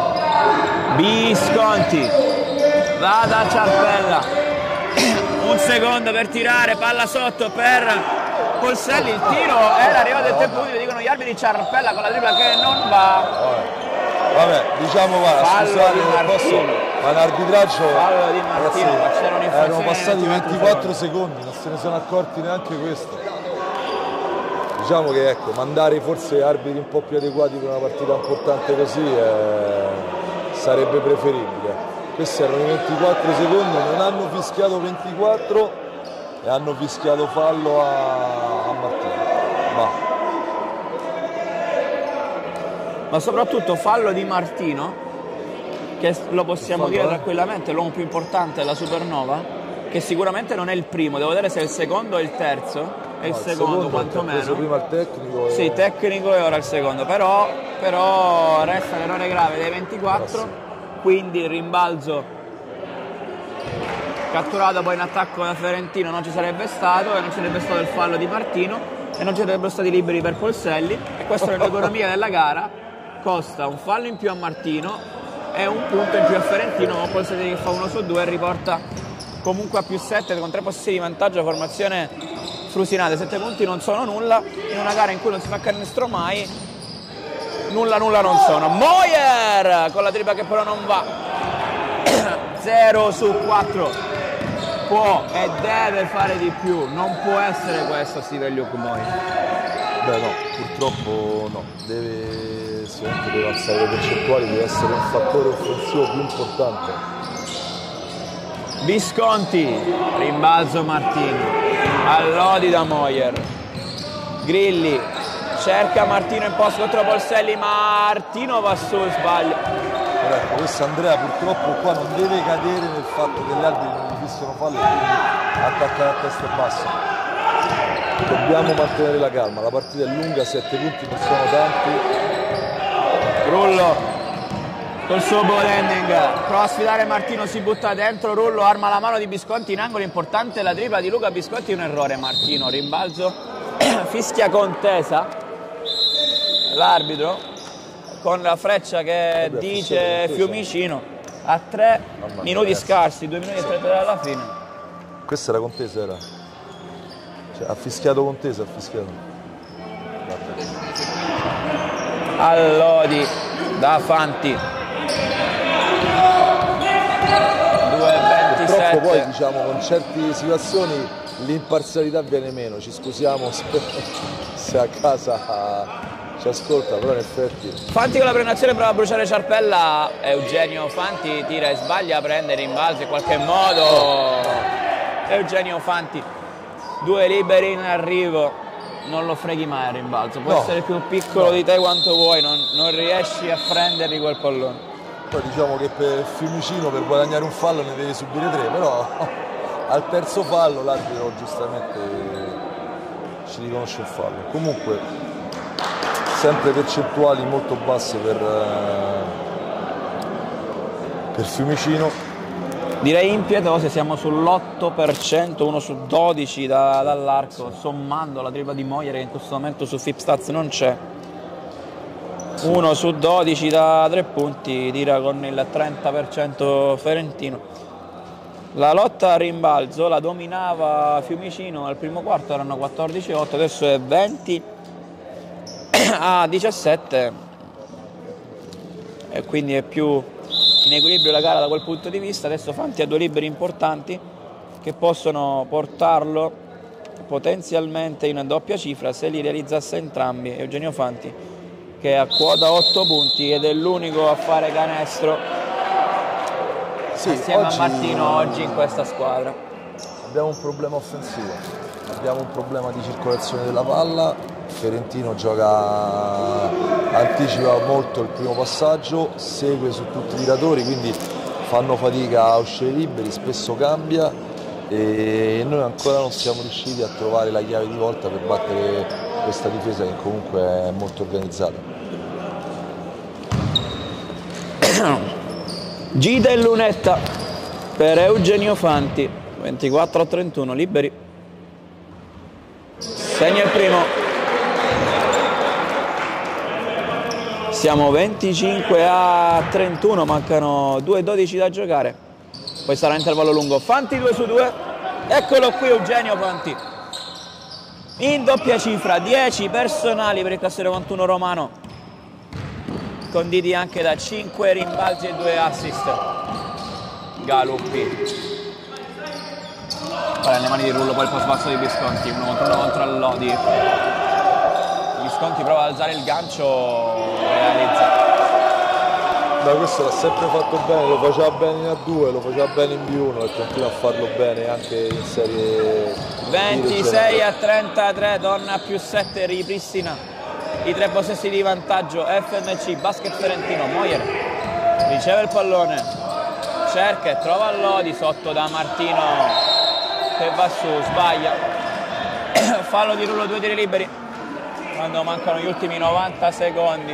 Visconti va da Ciarpella, un secondo per tirare, palla sotto per Polselli, il tiro era arrivato il tempo utile, dicono gli arbitri. Ciarpella con la tripla che non va. Vabbè, diciamo, scusate, ma l'arbitraggio, fallo di Martino, ragazzi, erano passati 24 secondi, non se ne sono accorti neanche questo. Diciamo che ecco, mandare forse arbitri un po' più adeguati per una partita importante così sarebbe preferibile. Questi erano i 24 secondi, non hanno fischiato 24 e hanno fischiato fallo a Martino. Ma soprattutto fallo di Martino, che lo possiamo dire tranquillamente, l'uomo più importante della Supernova, che sicuramente non è il primo, devo vedere se è il secondo o il terzo, è il secondo quantomeno. Prima il tecnico. Sì, tecnico e ora il secondo, però resta l'errore grave dei 24. Quindi il rimbalzo catturato poi in attacco da Ferentino non ci sarebbe stato, e non ci sarebbe stato il fallo di Martino e non ci sarebbero stati liberi per Polselli, e questa nell'economia della gara costa un fallo in più a Martino e un punto in più a Ferentino, con Polselli che fa 1 su 2 e riporta comunque a +7 con 3 possessi di vantaggio. Formazione frusinate, 7 punti non sono nulla in una gara in cui non si fa canestro mai. Nulla non sono. Moyer con la tripla che però non va. 0 su 4. Può e deve fare di più. Non può essere questo Steven Luke Moyer. Beh no, purtroppo no. Sicuramente deve alzare le percentuali, deve essere un fattore offensivo più importante. Visconti, rimbalzo Martino, all'Odi da Moyer, Grilli, cerca Martino in post contro Polselli, Martino va su, sbaglia. Ecco, questo Andrea purtroppo qua non deve cadere nel fatto che gli altri non gli fischiano fallo e quindi attaccare a testa e basso. Dobbiamo mantenere la calma, la partita è lunga, 7 punti non sono tanti. Rullo col suo ball ending, prova a sfidare Martino, si butta dentro, Rullo arma la mano di Visconti in angolo, importante la tripla di Luca Visconti, un errore Martino, rimbalzo, fischia contesa l'arbitro con la freccia che dice Fiumicino a 3 minuti scarsi, 2 minuti e 30 dalla fine. Questa era contesa, era? Cioè, ha fischiato contesa, ha fischiato. All'Odi da Fanti, 2:27. Purtroppo poi diciamo con certe situazioni l'imparzialità viene meno, ci scusiamo se a casa ci ascolta, però in effetti. Fanti con la prenazione prova a bruciare Ciarpella, Eugenio Fanti tira e sbaglia, prende rimbalzo in qualche modo. Eugenio Fanti, 2 liberi in arrivo, non lo freghi mai il rimbalzo, può essere più piccolo di te quanto vuoi, non riesci a prenderli quel pallone. Poi diciamo che per Fiumicino per guadagnare un fallo ne deve subire 3, però al terzo fallo l'arbitro giustamente ci riconosce un fallo. Comunque sempre percentuali molto basse per Fiumicino. Direi impietose, siamo sull'8%, 1 su 12 dall'arco, sommando la tripla di Moyer che in questo momento su Fipstats non c'è. 1 su 12 da 3 punti, tira con il 30% Ferentino. La lotta a rimbalzo la dominava Fiumicino al primo quarto, erano 14-8, adesso è 20-17 e quindi è più in equilibrio la gara da quel punto di vista. Adesso Fanti ha 2 liberi importanti che possono portarlo potenzialmente in doppia cifra se li realizzasse entrambi. Eugenio Fanti che ha quota 8 punti ed è l'unico a fare canestro assieme a Martino oggi in questa squadra. Abbiamo un problema offensivo, abbiamo un problema di circolazione della palla. Ferentino anticipa molto il primo passaggio, segue su tutti i tiratori, quindi fanno fatica a uscire liberi, spesso cambia e noi ancora non siamo riusciti a trovare la chiave di volta per battere questa difesa che comunque è molto organizzata. Gita e lunetta per Eugenio Fanti, 24-31 liberi, segna il primo. Siamo 25-31, mancano 2:12 da giocare, poi sarà intervallo lungo. Fanti 2 su 2, eccolo qui Eugenio Fanti, in doppia cifra, 10 personali per il cassiere 91 romano, conditi anche da 5 rimbalzi e 2 assist. Galuppi, poi le mani di Rullo, poi il post basso di Visconti, 1 contro Allodi. Visconti prova ad alzare il gancio, realizza. Ma questo l'ha sempre fatto bene, lo faceva bene in A2, lo faceva bene in B1 e continua a farlo bene anche in serie 26-33, torna più 7, ripristina i 3 possessi di vantaggio. FNC, Basket Ferentino, Moyer riceve il pallone, cerca e trova Allodi, sotto da Martino che va su, sbaglia. Fallo di Rullo, 2 tiri liberi quando mancano gli ultimi 90 secondi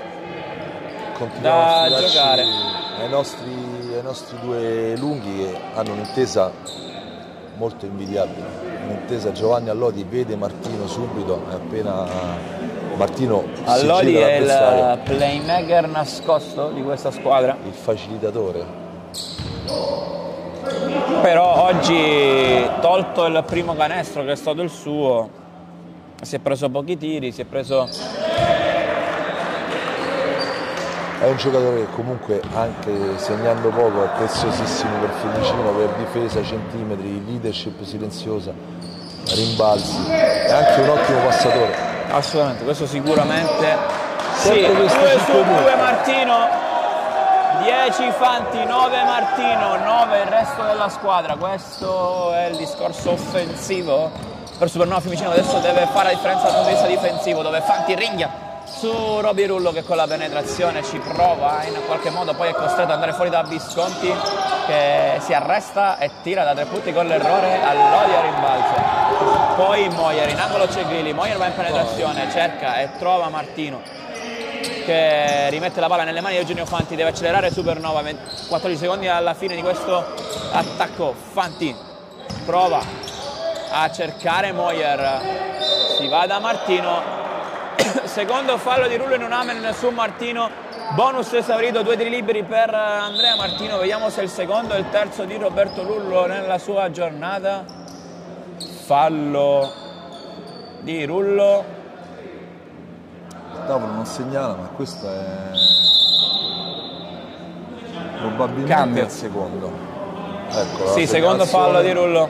da giocare. Ai nostri 2 lunghi che hanno un'intesa molto invidiabile, un'intesa. Giovanni Allodi vede Martino subito e appena Martino Allodi è il playmaker nascosto di questa squadra, il facilitatore. Però oggi, tolto il primo canestro che è stato il suo, si è preso pochi tiri, si è preso... È un giocatore che comunque anche segnando poco è preziosissimo per Fiumicino, per difesa, centimetri, leadership silenziosa, rimbalzi, è anche un ottimo passatore. Assolutamente, questo sicuramente. Sì, Sempre 2 su 2 Martino, 10 Fanti, 9 Martino, 9 il resto della squadra. Questo è il discorso offensivo per Supernova Fiumicino. Adesso deve fare la differenza dal punto di vista difensivo, dove Fanti ringhia su Roby Rullo che con la penetrazione ci prova in qualche modo, poi è costretto ad andare fuori da Visconti che si arresta e tira da 3 punti con l'errore all'Odi a rimbalzo. Poi Moyer, in angolo c'è Grilli, Moyer va in penetrazione, cerca e trova Martino che rimette la palla nelle mani di Eugenio Fanti, deve accelerare Supernova, 14 secondi alla fine di questo attacco. Fanti prova a cercare Moyer, si va da Martino. Secondo fallo di Rullo in un amen su Martino, bonus esaurito, 2 tiri liberi per Andrea Martino. Vediamo se il secondo e il terzo di Roberto Rullo nella sua giornata. Fallo di Rullo. Il tavolo non segnala, ma questo è probabilmente Cambio. il secondo. Ecco, Sì, secondo fallo di Rullo.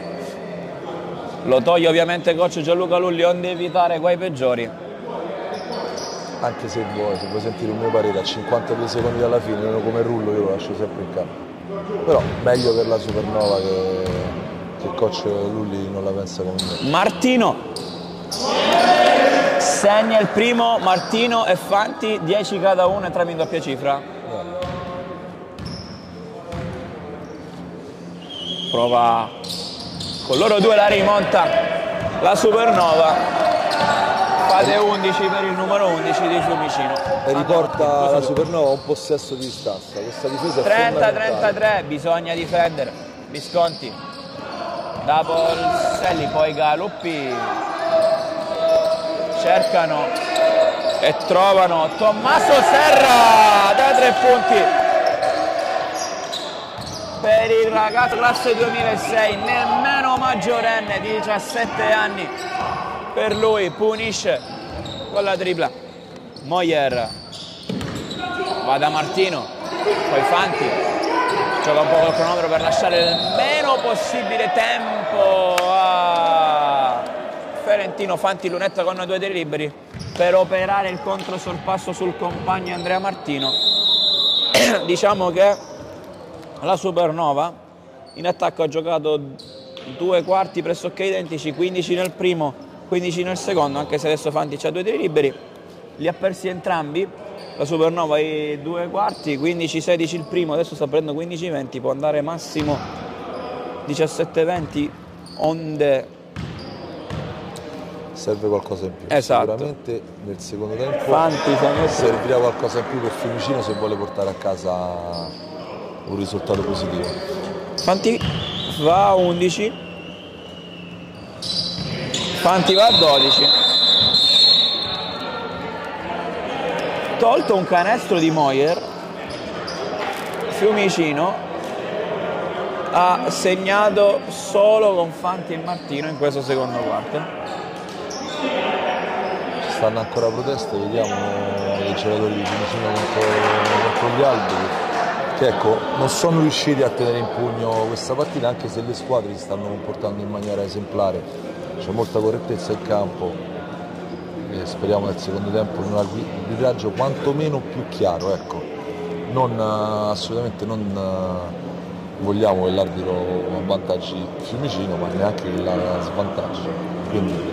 Lo toglie ovviamente coach Gianluca Lulli, onde evitare guai peggiori. Anche se vuoi sentire il mio parere, a 52 secondi dalla fine, uno come Rullo io lo lascio sempre in campo. Però meglio per la Supernova che il coach Lulli non la pensa come me. Martino segna il primo, Martino e Fanti, 10 cada uno, entrambi in doppia cifra. Prova con loro due la rimonta la Supernova. Fase 11 per il numero 11 di Fiumicino. E riporta la Supernova a un possesso di distanza. Questa difesa è 30-33, bisogna difendere. Visconti da Polselli, poi Galuppi cercano e trovano Tommaso Serra da 3 punti per il ragazzo classe 2006, nemmeno maggiorenne, 17 anni per lui, punisce con la tripla. Moyer va da Martino, poi Fanti gioca un po' col cronometro per lasciare il meno possibile tempo a Ferentino. Fanti lunetta con 2 tiri liberi per operare il controsorpasso sul compagno Andrea Martino. Diciamo che la Supernova in attacco ha giocato 2 quarti pressoché identici, 15 nel primo, 15 nel secondo, anche se adesso Fanti ha 2 tiri liberi, li ha persi entrambi. La Supernova i 2 quarti, 15-16 il primo, adesso sta prendendo 15-20, può andare massimo 17-20, onde serve qualcosa in più. Esatto. Sicuramente nel secondo tempo Fanti servirà qualcosa in più per Fiumicino se vuole portare a casa un risultato positivo. Fanti va a 11, Fanti va a 12. Tolto un canestro di Moyer, Fiumicino ha segnato solo con Fanti e Martino in questo secondo quarto. Stanno ancora proteste, vediamo i giocatori di Fiumicino contro gli alberi, che ecco, non sono riusciti a tenere in pugno questa partita, anche se le squadre si stanno comportando in maniera esemplare. C'è molta correttezza in campo. E speriamo nel secondo tempo un arbitraggio quantomeno più chiaro, ecco. Assolutamente non vogliamo che l'arbitro avvantaggi Fiumicino, ma neanche che la svantaggi. Quindi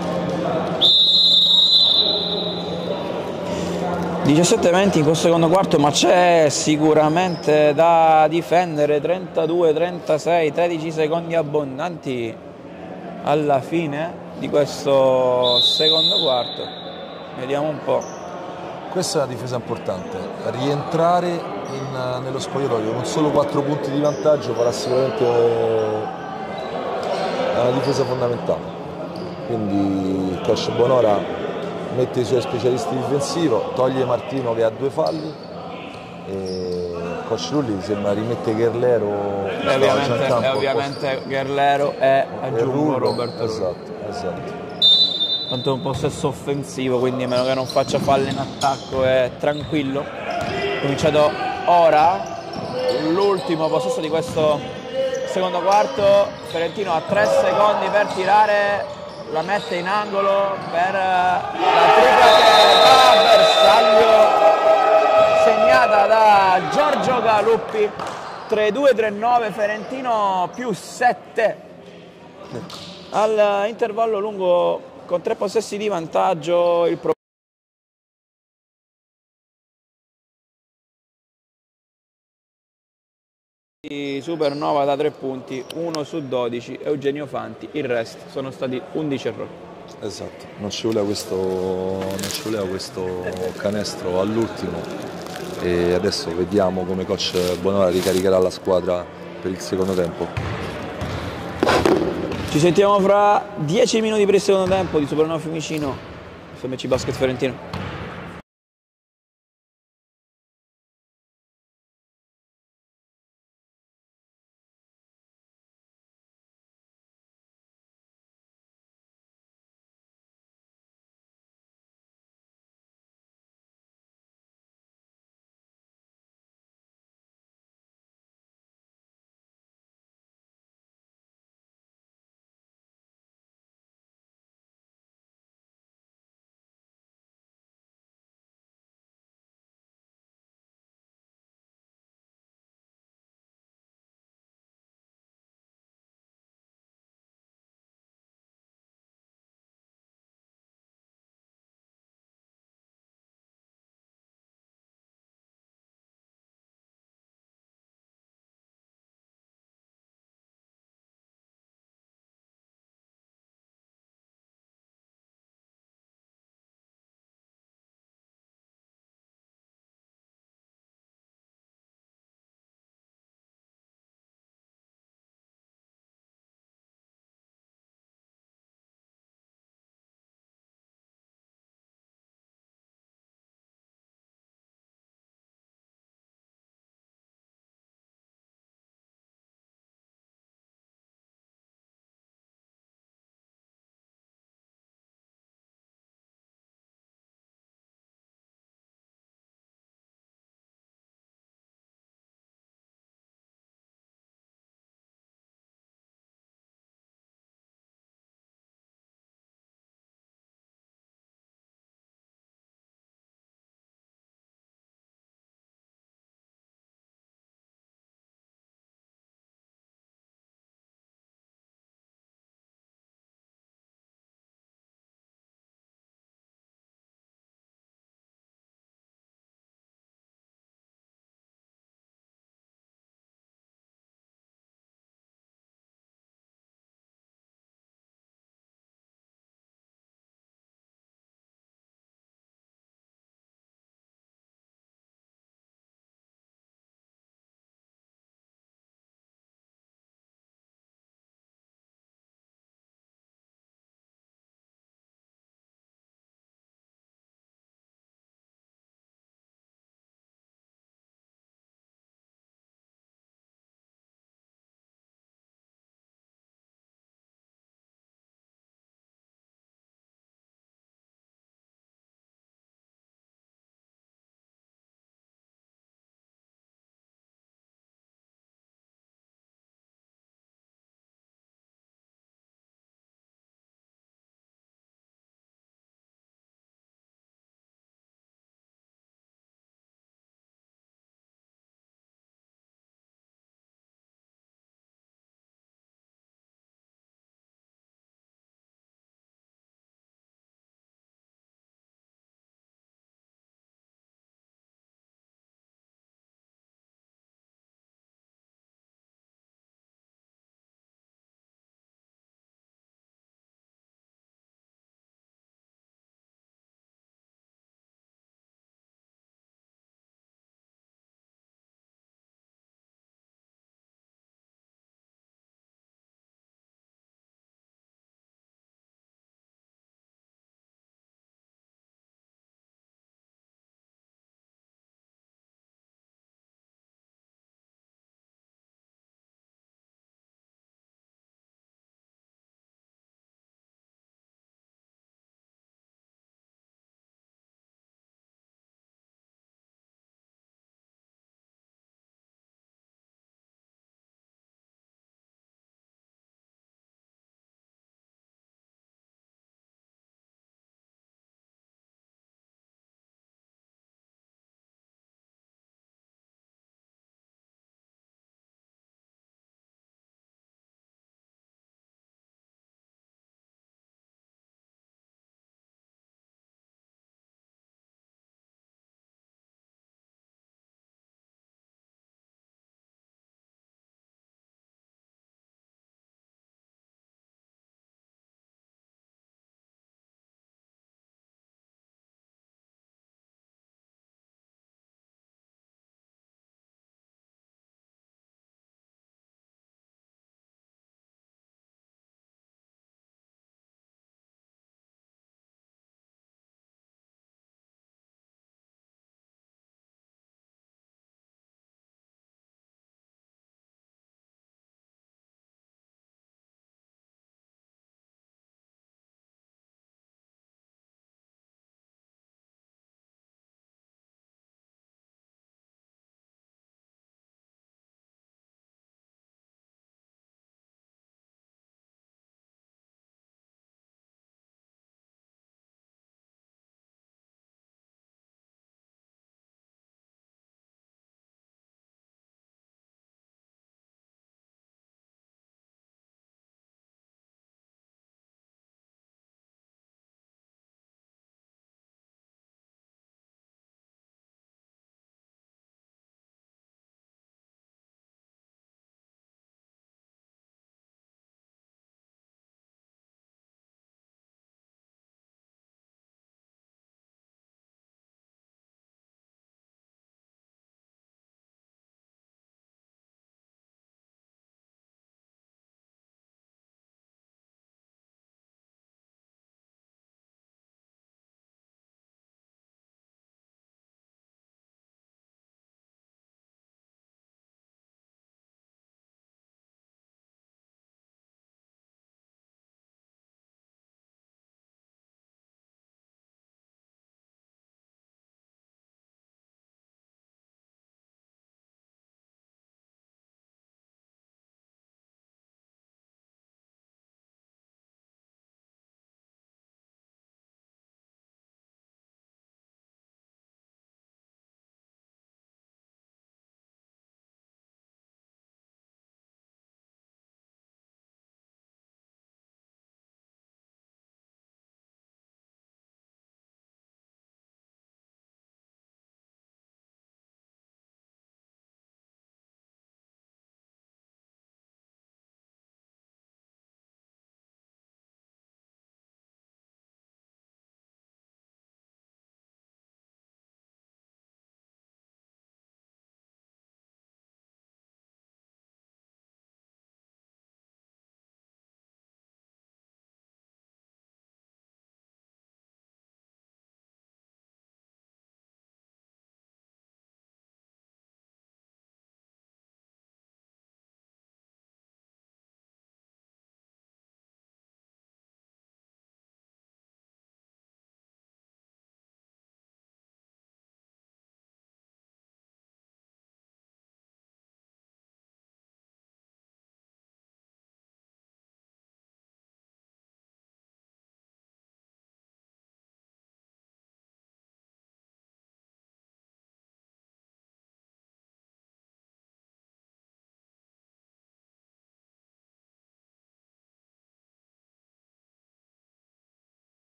17-20 in questo secondo quarto, ma c'è sicuramente da difendere. 32-36, 13 secondi abbondanti alla fine di questo secondo quarto. Vediamo un po'. questa è una difesa importante, rientrare nello spogliatoio con solo 4 punti di vantaggio farà sicuramente una difesa fondamentale. Quindi il coach Bonora mette i suoi specialisti difensivo, toglie Martino che ha 2 falli e il coach Lulli sembra rimette Guerlero E ovviamente Guerlero e aggiungo Roberto Rullo. Esatto. Tanto è un possesso offensivo, quindi a meno che non faccia falle in attacco è tranquillo. Cominciato ora l'ultimo possesso di questo secondo quarto. Ferentino ha 3 secondi per tirare, la mette in angolo per la tripla che va a bersaglio, segnata da da Giorgio Galuppi. 3-2-3-9, Ferentino più 7 all'intervallo lungo con 3 possessi di vantaggio. Il Supernova da 3 punti, 1 su 12, Eugenio Fanti, il resto sono stati 11 errori. Esatto, non ci voleva questo canestro all'ultimo e adesso vediamo come coach Bonora ricaricherà la squadra per il secondo tempo. Ci sentiamo fra 10 minuti per il secondo tempo di Supernova Fiumicino, FMC Basket Ferentino.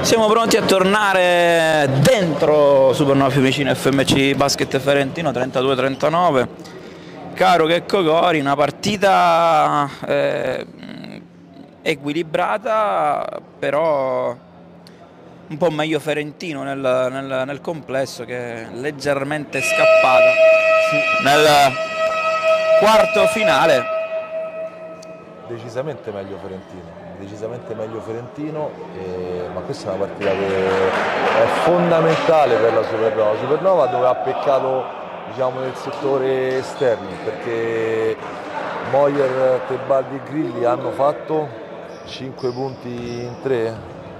Siamo pronti a tornare dentro Supernova Fiumicino FMC Basket Ferentino 32-39. Caro Checco Gori, una partita equilibrata, però un po' meglio Ferentino nel complesso, che è leggermente scappata nel quarto finale. Decisamente meglio Ferentino, ma questa è una partita che è fondamentale per la Supernova. Supernova dove ha peccato, diciamo, nel settore esterni, perché Moyer, Tebaldi e Grilli hanno fatto 5 punti in 3.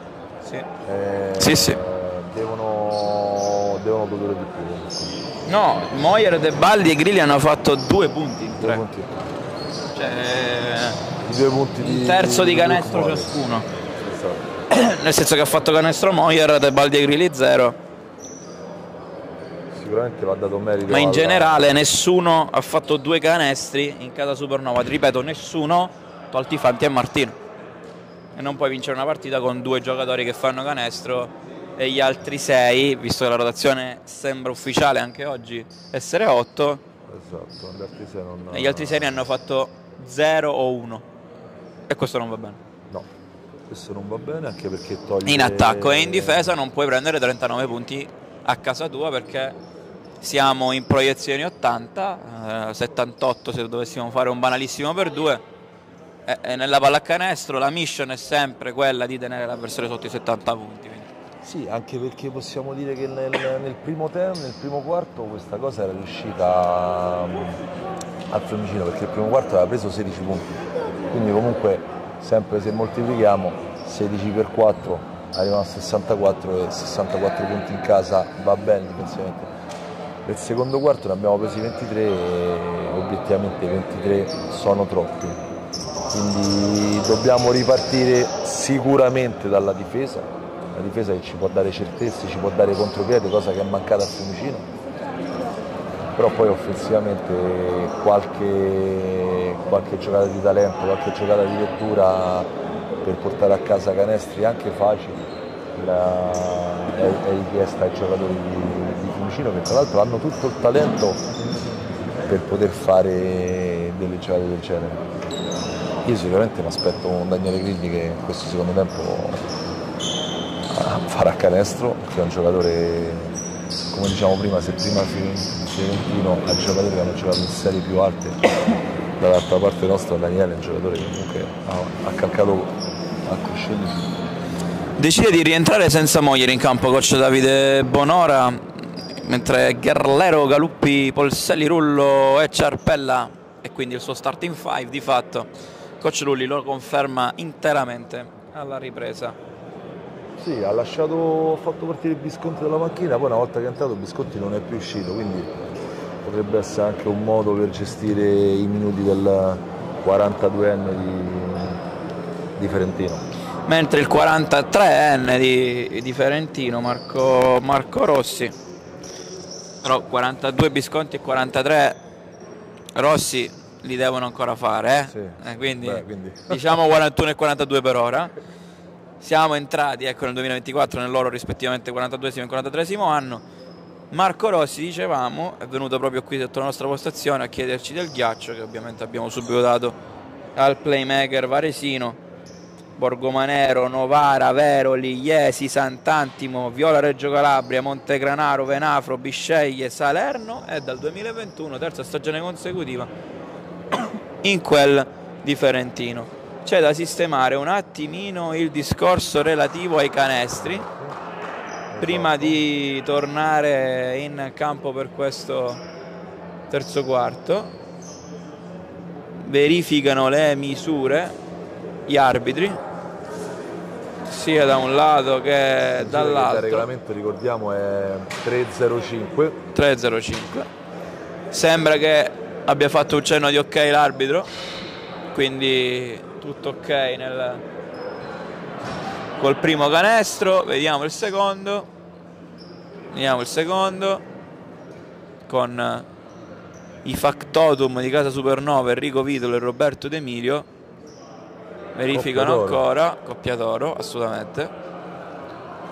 Sì. Devono produrre di più. No, Moyer, Tebaldi e Grilli hanno fatto 2 punti in 3. Cioè, I 2 punti un terzo di canestro ciascuno. Esatto. Nel senso che ha fatto canestro Moyer, Tebaldi e Grilli 0. Sicuramente va dato merito. Ma in generale nessuno ha fatto 2 canestri in casa Supernova. Ti ripeto, nessuno, tolti Fanti e Martino. E non puoi vincere una partita con 2 giocatori che fanno canestro e gli altri 6, visto che la rotazione sembra ufficiale anche oggi essere 8. Esatto, gli altri 6 non... E gli altri 6 ne hanno fatto 0 o 1. E questo non va bene. No, questo non va bene, anche perché toglie... In attacco e in difesa non puoi prendere 39 punti a casa tua, perché siamo in proiezioni 80, 78 se dovessimo fare un banalissimo per 2. E nella pallacanestro la mission è sempre quella di tenere l'avversario sotto i 70 punti. Quindi. Sì, anche perché possiamo dire che nel primo quarto questa cosa era riuscita al Fiumicino, perché il primo quarto aveva preso 16 punti, quindi comunque sempre se moltiplichiamo 16 per 4 arrivano a 64 e 64 punti in casa va bene difensivamente. Nel secondo quarto ne abbiamo presi 23 e obiettivamente 23 sono troppi, quindi dobbiamo ripartire sicuramente dalla difesa, la difesa che ci può dare certezze, ci può dare contropiede, cosa che è mancata a Fiumicino, però poi offensivamente qualche giocata di talento, qualche giocata di lettura per portare a casa canestri anche facili è richiesta ai giocatori di Fiumicino, che tra l'altro hanno tutto il talento per poter fare delle giocate del genere. Io sicuramente mi aspetto un Daniele Grilli che in questo secondo tempo farà canestro, perché è un giocatore, come diciamo prima, se prima Fiorentino ha giocatori che hanno giocato in serie più alte, dall'altra parte nostra Daniele è un giocatore che comunque ha calcato a crescere. Decide di rientrare senza Mogliere in campo coach Davide Bonora, mentre Guerrero, Galuppi, Polselli, Rullo e Ciarpella, e quindi il suo starting 5 di fatto. Coach Lulli lo conferma interamente alla ripresa. Sì, ha fatto partire Bisconti dalla panchina, poi una volta che è entrato Bisconti non è più uscito, quindi potrebbe essere anche un modo per gestire i minuti del 42enne di Ferentino. Mentre il 43enne di Ferentino, Marco Rossi, però 42 Bisconti e 43 Rossi li devono ancora fare, Sì. Quindi quindi diciamo 41 e 42 per ora. Siamo entrati nel 2024 nel loro rispettivamente 42esimo e 43esimo anno. Marco Rossi, dicevamo, è venuto proprio qui sotto la nostra postazione a chiederci del ghiaccio, che ovviamente abbiamo subito dato al playmaker varesino. Borgomanero, Novara, Veroli, Iesi, Sant'Antimo, Viola Reggio Calabria, Montegranaro, Venafro, Bisceglie, Salerno, e dal 2021 terza stagione consecutiva in quel di Ferentino. C'è da sistemare un attimino il discorso relativo ai canestri prima di tornare in campo per questo terzo quarto. Verificano le misure gli arbitri sia da un lato che dall'altro. Il regolamento, ricordiamo, è 3.05. Sembra che abbia fatto un cenno di ok l'arbitro, quindi tutto ok col primo canestro. Vediamo il secondo con i factotum di casa Supernova, Enrico Vitolo e Roberto D'Emilio. Verificano ancora, Coppiatoro, assolutamente.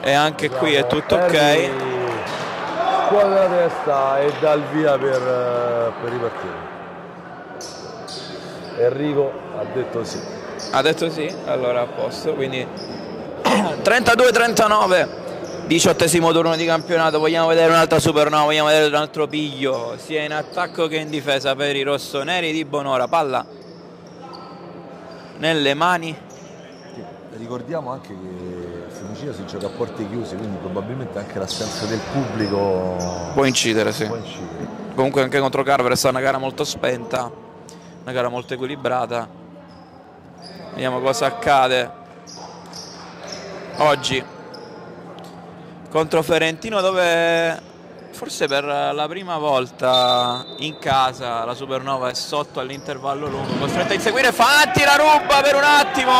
E anche qui è tutto ok. Scuote la testa e dà il via per ripartire. Enrico ha detto sì. Ha detto sì, allora a posto, quindi 32-39, 18esimo turno di campionato. Vogliamo vedere un'altra supernova, vogliamo vedere un altro piglio sia in attacco che in difesa per i rossoneri di Bonora. Palla nelle mani. Sì, ricordiamo anche che Fiumicino si gioca a porte chiuse, quindi probabilmente anche l'assenza del pubblico Può incidere, sì. può incidere. Comunque anche contro Carver è stata una gara molto spenta, una gara molto equilibrata. Vediamo cosa accade oggi contro Ferentino, dove forse per la prima volta in casa la Supernova è sotto all'intervallo lungo, costretta a inseguire Fanti, la ruba per un attimo.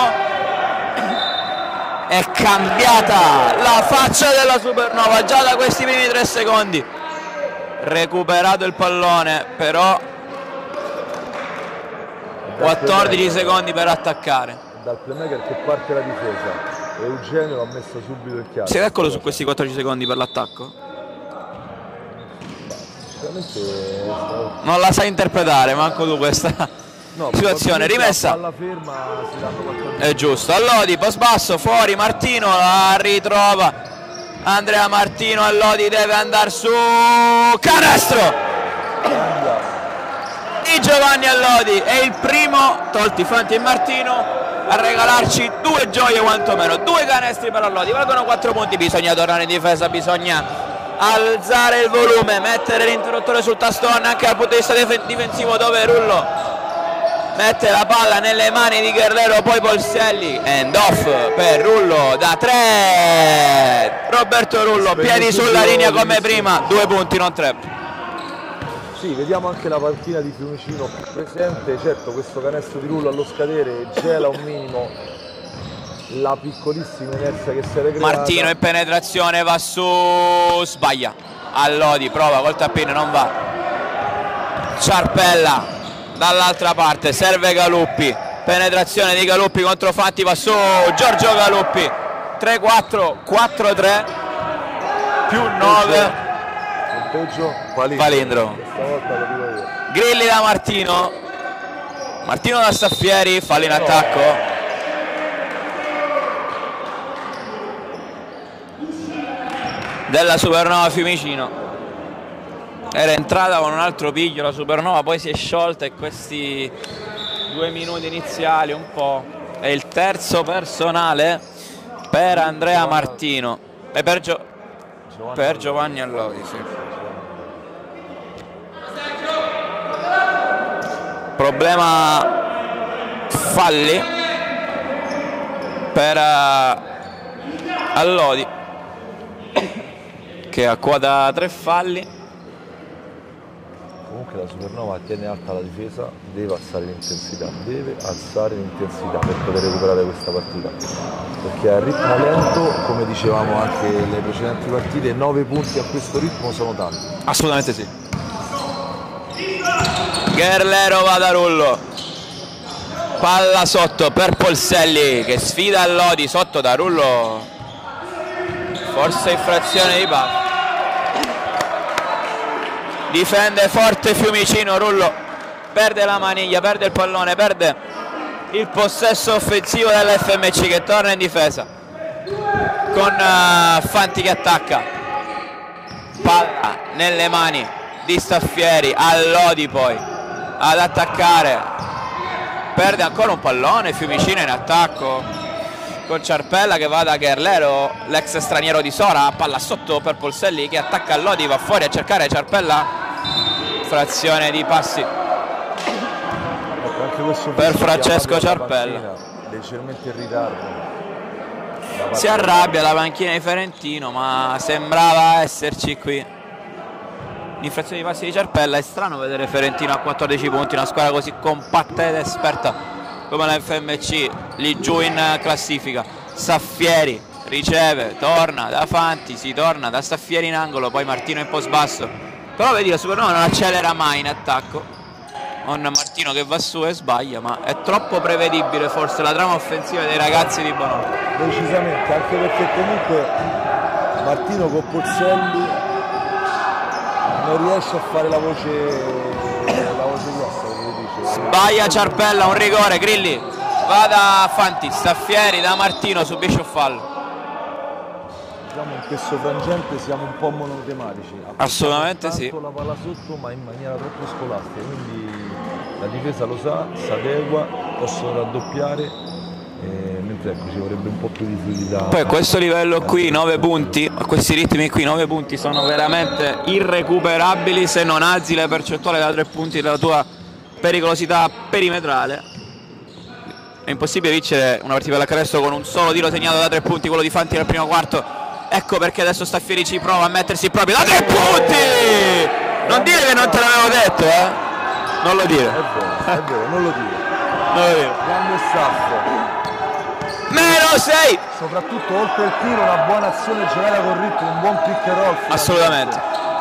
È cambiata la faccia della Supernova già da questi primi 3 secondi. Recuperato il pallone, però 14 secondi per attaccare. Dal playmaker che parte la difesa, Eugenio l'ha messo subito in chiaro. Siete d'accordo su questi 14 secondi per l'attacco? Non la sai interpretare, manco tu questa situazione. Rimessa. Alla ferma si danno 14. È giusto. Allodi, post basso, fuori, Martino la ritrova. Andrea Martino, Allodi deve andare su. Canestro! Di Giovanni Allodi è il primo, tolti Fanti e Martino, a regalarci 2 gioie quantomeno. 2 canestri per Allodi, valgono 4 punti. Bisogna tornare in difesa, bisogna alzare il volume, mettere l'interruttore sul tastone anche dal punto di vista difensivo, dove Rullo mette la palla nelle mani di Guerrero, poi Polselli, end off per Rullo da 3. Roberto Rullo, piedi sulla linea come prima, 2 punti, non 3. Sì, vediamo anche la panchina di Fiumicino presente. Certo, questo canestro di Rullo allo scadere gela un minimo la piccolissima inerzia che si era creata. Martino in penetrazione, va su, sbaglia. Allodi prova col tappino, non va. Ciarpella dall'altra parte, serve Galuppi, penetrazione di Galuppi contro Fanti, va su Giorgio Galuppi. 3-4, 4-3 più 9. Punteggio Palindro. Questa volta lo dico io. Grilli da Martino, Martino da Staffieri, fallo in attacco. Della Supernova Fiumicino. Era entrata con un altro piglio la Supernova, poi si è sciolta e questi 2 minuti iniziali un po'. È il terzo personale per Andrea Martino e per Giovanni Allodi, sì. Problema falli per Allodi, che ha quota 3 falli. Comunque la Supernova tiene alta la difesa, deve alzare l'intensità per poter recuperare questa partita, perché a ritmo lento, come dicevamo anche nelle precedenti partite, 9 punti a questo ritmo sono tanti. Assolutamente sì. Guerrero va da Rullo, palla sotto per Polselli che sfida Allodi, sotto da Rullo, forse infrazione di palla. Difende forte Fiumicino, Rullo perde la maniglia, perde il pallone, perde il possesso offensivo dell'FMC che torna in difesa con Fanti che attacca, palla nelle mani di Staffieri, Allodi poi ad attaccare, perde ancora un pallone Fiumicino in attacco con Ciarpella che va da Guerrero, l'ex straniero di Sora, palla sotto per Polselli che attacca Allodi, va fuori a cercare Ciarpella, frazione di passi per Francesco Ciarpella, leggermente in ritardo. Si arrabbia la panchina di Ferentino, ma sembrava esserci qui l'infrazione di passi di Ciarpella. È strano vedere Ferentino a 14 punti, una squadra così compatta ed esperta come la FMC lì giù in classifica. Staffieri riceve, torna da Fanti, si torna da Staffieri in angolo, poi Martino in post basso, però vedi la Supernova non accelera mai in attacco, con Martino che va su e sbaglia, ma è troppo prevedibile forse la trama offensiva dei ragazzi di Bonomo. Decisamente, anche perché comunque Martino con Polselli non riesce a fare la voce grossa, come dice. Sbaglia Ciarpella, un rigore, Grilli va da Fanti, Staffieri da Martino, subisce un fallo. Diciamo in questo frangente siamo un po' monotematici. Assolutamente sì. La palla sotto ma in maniera troppo scolastica, quindi la difesa lo sa, si adegua, possono raddoppiare, mentre ecco, ci vorrebbe un po' più di fluidità. Poi a questo livello qui 9 punti, a questi ritmi qui 9 punti sono veramente irrecuperabili se non alzi le percentuali da 3 punti della tua pericolosità perimetrale. È impossibile vincere una partita della Canestro con un solo tiro segnato da 3 punti, quello di Fanti nel primo quarto. Ecco perché adesso Staffieri ci prova a mettersi proprio da 3 punti! Non dire che non te l'avevo detto, Non lo dire. È vero, non lo dire. Non lo dire. Grande staff. Meno 6! Soprattutto oltre il tiro, una buona azione giocata con ritmo, un buon pick and roll. Assolutamente.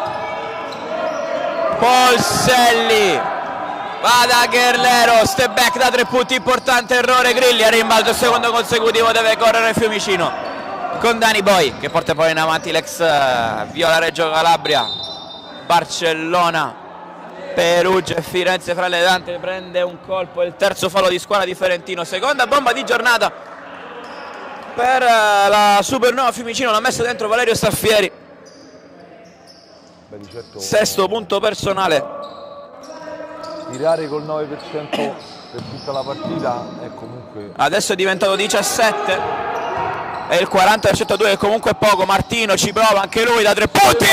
Polselli va da Gherlero, step back da 3 punti, importante errore, Grilli a rimbalzo, il secondo consecutivo, deve correre Fiumicino con Dani Boy che porta poi in avanti l'ex Viola Reggio Calabria, Barcellona, Perugia e Firenze fra le tante. Prende un colpo, il terzo fallo di squadra di Ferentino, seconda bomba di giornata per la Supernova Fiumicino, l'ha messa dentro Valerio Staffieri. Beh, di certo, sesto punto personale. tirare col 9% per tutta la partita è comunque... Adesso è diventato 17 e il 40% a 2 è comunque poco. Martino ci prova anche lui da 3 punti.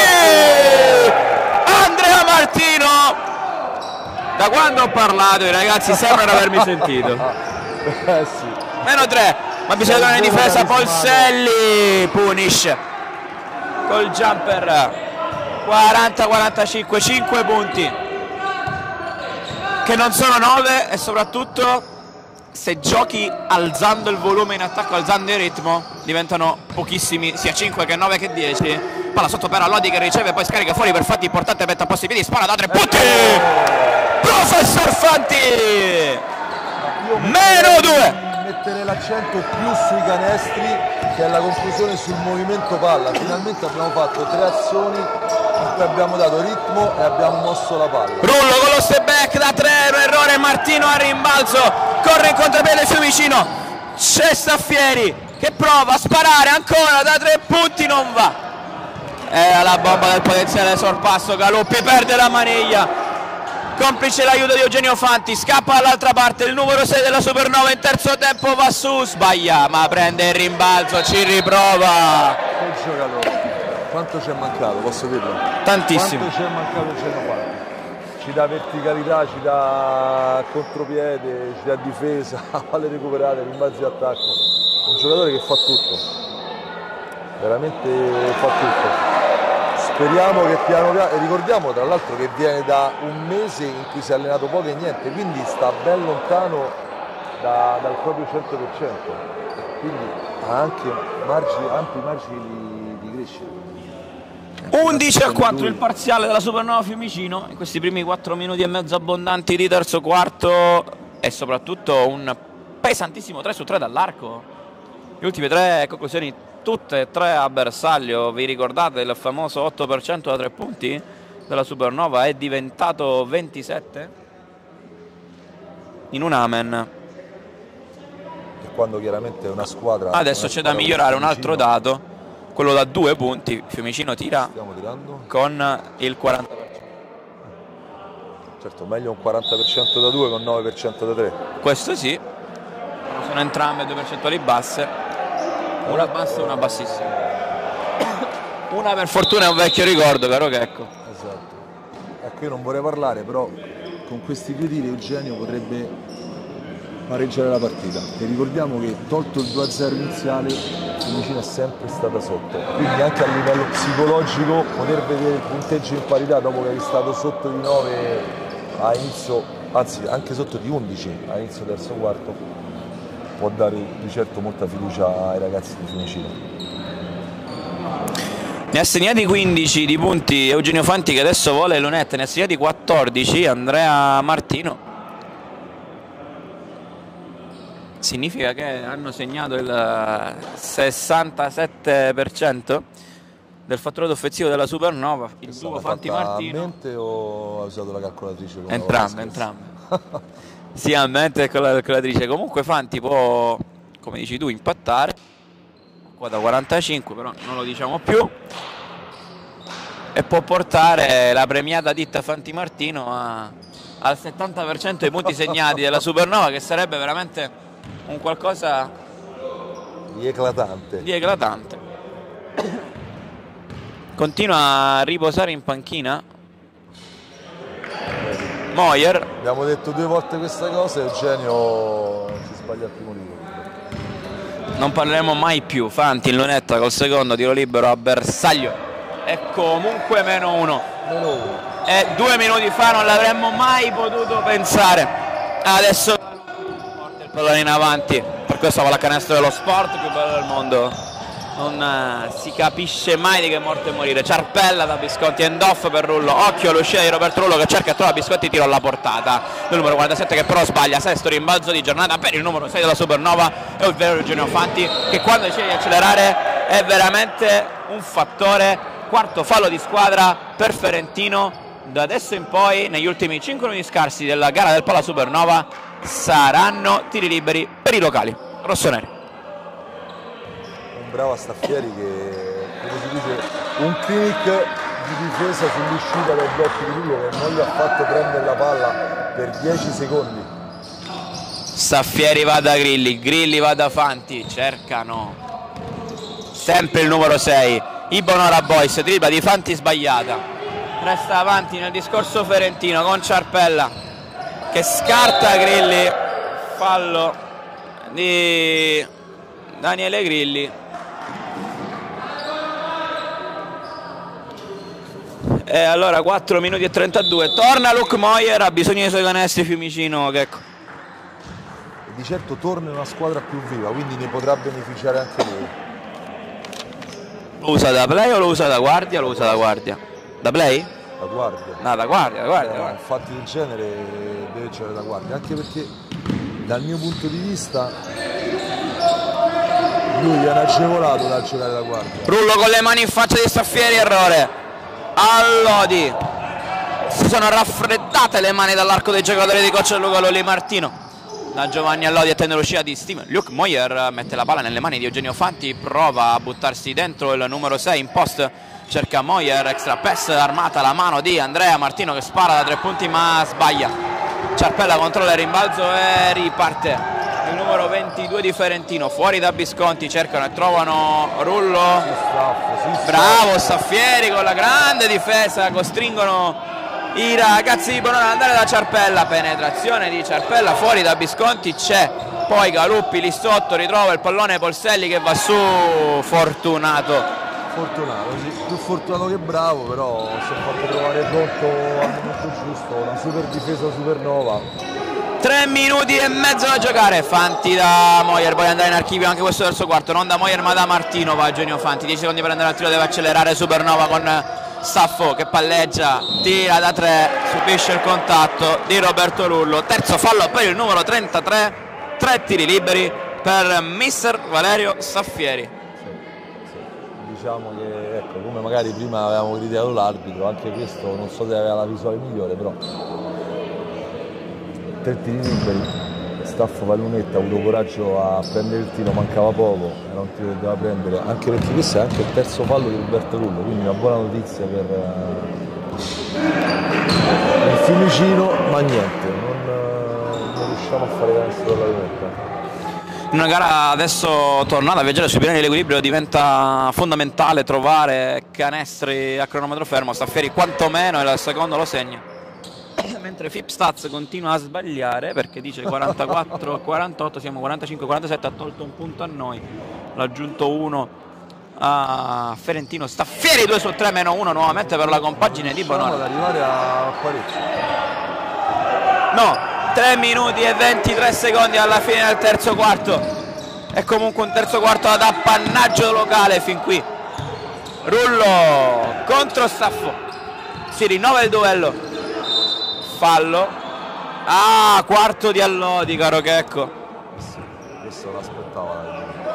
Andrea Martino, da quando ho parlato i ragazzi sembrano avermi sentito. Sì. Meno 3, ma bisogna tornare in difesa. Polselli punisce col jumper. 40-45, 5 punti che non sono 9, e soprattutto se giochi alzando il volume in attacco, alzando il ritmo, diventano pochissimi, sia 5 che 9 che 10. Palla sotto per Lodi che riceve, poi scarica fuori per Fanti, importante, mette a posto i piedi, spara da 3 punti. Professor Fanti, meno 2. Mettere l'accento più sui canestri, che è la conclusione sul movimento palla. Finalmente abbiamo fatto 3 azioni in cui abbiamo dato ritmo e abbiamo mosso la palla. Rullo con lo step back da 3, errore, Martino a rimbalzo, corre in contropiede Fiumicino, c'è Staffieri che prova a sparare ancora da 3 punti, non va. Era la bomba del potenziale sorpasso, Galuppi perde la maniglia. Complice l'aiuto di Eugenio Fanti, scappa dall'altra parte il numero 6 della Supernova, in terzo tempo va su, sbaglia, ma prende il rimbalzo, ci riprova. Che giocatore, quanto ci è mancato, posso dirlo? Tantissimo. Quanto ci è mancato Eugenio Fanti? Ci dà verticalità, ci dà contropiede, ci dà difesa, palle recuperate, rimbalzi d'attacco. Un giocatore che fa tutto, veramente fa tutto. Speriamo che piano piano, e ricordiamo tra l'altro che viene da un mese in cui si è allenato poco e niente, quindi sta ben lontano dal proprio 100%, quindi ha anche ampi margini di crescita. 11-4 il parziale della Supernova Fiumicino in questi primi 4 minuti e mezzo abbondanti di terzo quarto, e soprattutto un pesantissimo 3 su 3 dall'arco. Le ultime 3 conclusioni tutte e 3 a bersaglio. Vi ricordate il famoso 8% da 3 punti della Supernova? È diventato 27 in un amen. E quando chiaramente è una squadra... Adesso c'è da migliorare un altro dato, quello da 2 punti. Fiumicino tira con il 40%. Certo, meglio un 40% da 2 con 9% da 3. Questo sì, sono entrambe 2 percentuali basse. Una bassa e una bassissima. Una per fortuna è un vecchio ricordo, caro Checco. Esatto. Ecco, io non vorrei parlare, però con questi 2 tiri Eugenio potrebbe pareggiare la partita. E ricordiamo che tolto il 2-0 iniziale, Fiumicino è sempre stata sotto. Quindi anche a livello psicologico poter vedere il punteggio in parità dopo che è stato sotto di 9 a inizio, anzi anche sotto di 11 a inizio terzo quarto, può dare di certo molta fiducia ai ragazzi di Fiumicino. Ne ha segnati 15 di punti Eugenio Fanti, che adesso vuole Lunetta, ne ha segnati 14 Andrea Martino. Significa che hanno segnato il 67% del fatturato offensivo della Supernova. Il duo Fanti Martino. A mente o ha usato la calcolatrice? Entrambe. Sia a mente che con la calcolatrice. Comunque Fanti può, come dici tu, impattare. Quota 45, però non lo diciamo più. E può portare la premiata ditta Fanti Martino al 70% dei punti segnati della Supernova, che sarebbe veramente un qualcosa di eclatante. Continua a riposare in panchina Moyer. Abbiamo detto 2 volte questa cosa e Eugenio si sbaglia al primo libero. Non parleremo mai più. Fanti in lunetta col secondo tiro libero a bersaglio. E comunque -1. E 2 minuti fa non l'avremmo mai potuto pensare. Adesso porta il pallone in avanti. Per questo pallacanestro dello sport più bello del mondo. Non si capisce mai di che morte morire. Ciarpella da Bisconti, end off per Rullo. Occhio all'uscita di Roberto Rullo che cerca e trova Bisconti, tiro alla portata del numero 47 che però sbaglia. Sesto rimbalzo di giornata per il numero 6 della Supernova, è il vero Eugenio Fanti, che quando decide di accelerare è veramente un fattore. Quarto fallo di squadra per Ferentino. Da adesso in poi, negli ultimi 5 minuti scarsi della gara del Palla Supernova, saranno tiri liberi per i locali rossoneri. Bravo a Staffieri che, come si dice, un click di difesa sull'uscita dai blocchi di Rullo, che non gli ha fatto prendere la palla per 10 secondi. Staffieri va da Grilli va da Fanti, cercano sempre il numero 6 Ibonora Boys, tripla di Fanti sbagliata, resta avanti nel discorso ferentino con Ciarpella che scarta Grilli, fallo di Daniele Grilli. E allora 4 minuti e 32, torna Luke Moyer, ha bisogno dei suoi canestri Fiumicino, che ecco. E di certo torna in una squadra più viva, quindi ne potrà beneficiare anche lui. Lo usa da play o lo usa da guardia? Lo usa da guardia. Da play? Da guardia. No, da guardia. Infatti del genere deve essere da guardia, anche perché dal mio punto di vista lui è agevolato dal giocare da guardia. Rullo con le mani in faccia di Staffieri, errore. Allodi, si sono raffreddate le mani dall'arco dei giocatori di coach Luca Lolli Martino. Da Giovanni Allodi attende l'uscita di Steven. Luke Moyer mette la palla nelle mani di Eugenio Fanti, prova a buttarsi dentro il numero 6 in post, cerca Moyer, extra pass, armata la mano di Andrea Martino che spara da 3 punti ma sbaglia. Ciarpella controlla il rimbalzo e riparte. Il numero 22 di Ferentino, fuori da Bisconti, cercano e trovano Rullo. Bravo Staffieri con la grande difesa, costringono i ragazzi di Bonora ad andare da Ciarpella. Penetrazione di Ciarpella fuori da Bisconti, c'è poi Galuppi lì sotto, ritrova il pallone Polselli che va su. Fortunato, sì, più fortunato che bravo, però si è fatto trovare pronto al momento giusto, una super difesa Supernova. 3 minuti e mezzo da giocare. Fanti da Moyer, vuole andare in archivio anche questo terzo quarto, non da Moyer ma da Martino. Va Eugenio Fanti, 10 secondi per andare al tiro, deve accelerare Supernova con Saffo che palleggia, tira da 3, subisce il contatto di Roberto Rullo. Terzo fallo per il numero 33, 3 tiri liberi per mister Valerio Staffieri. Sì. Diciamo che, ecco, come magari prima avevamo criticato l'arbitro, anche questo non so se aveva la visuale migliore, però 3 tiri liberi. Staffo Vallunetta ha avuto coraggio a prendere il tiro, mancava poco, era un tiro che doveva prendere, anche perché questo è anche il terzo fallo di Roberto Rullo, quindi una buona notizia per il Fiumicino, ma niente, non riusciamo a fare canestro dalla Vallunetta. In una gara adesso tornata a viaggiare sui piani dell'equilibrio diventa fondamentale trovare canestri a cronometro fermo. Staffieri quantomeno il secondo lo segna, mentre Fipstats continua a sbagliare perché dice 44-48, siamo 45-47, ha tolto un punto a noi, l'ha aggiunto 1 a Ferentino. Staffieri 2 su 3 meno 1 nuovamente per la compagine di Bonora. Ad arrivare a pareggio. No, 3 minuti e 23 secondi alla fine del terzo quarto. È comunque un terzo quarto ad appannaggio locale fin qui. Rullo contro Staffo, si rinnova il duello, fallo. Quarto di allodi, caro Checco. Questo l'aspettava.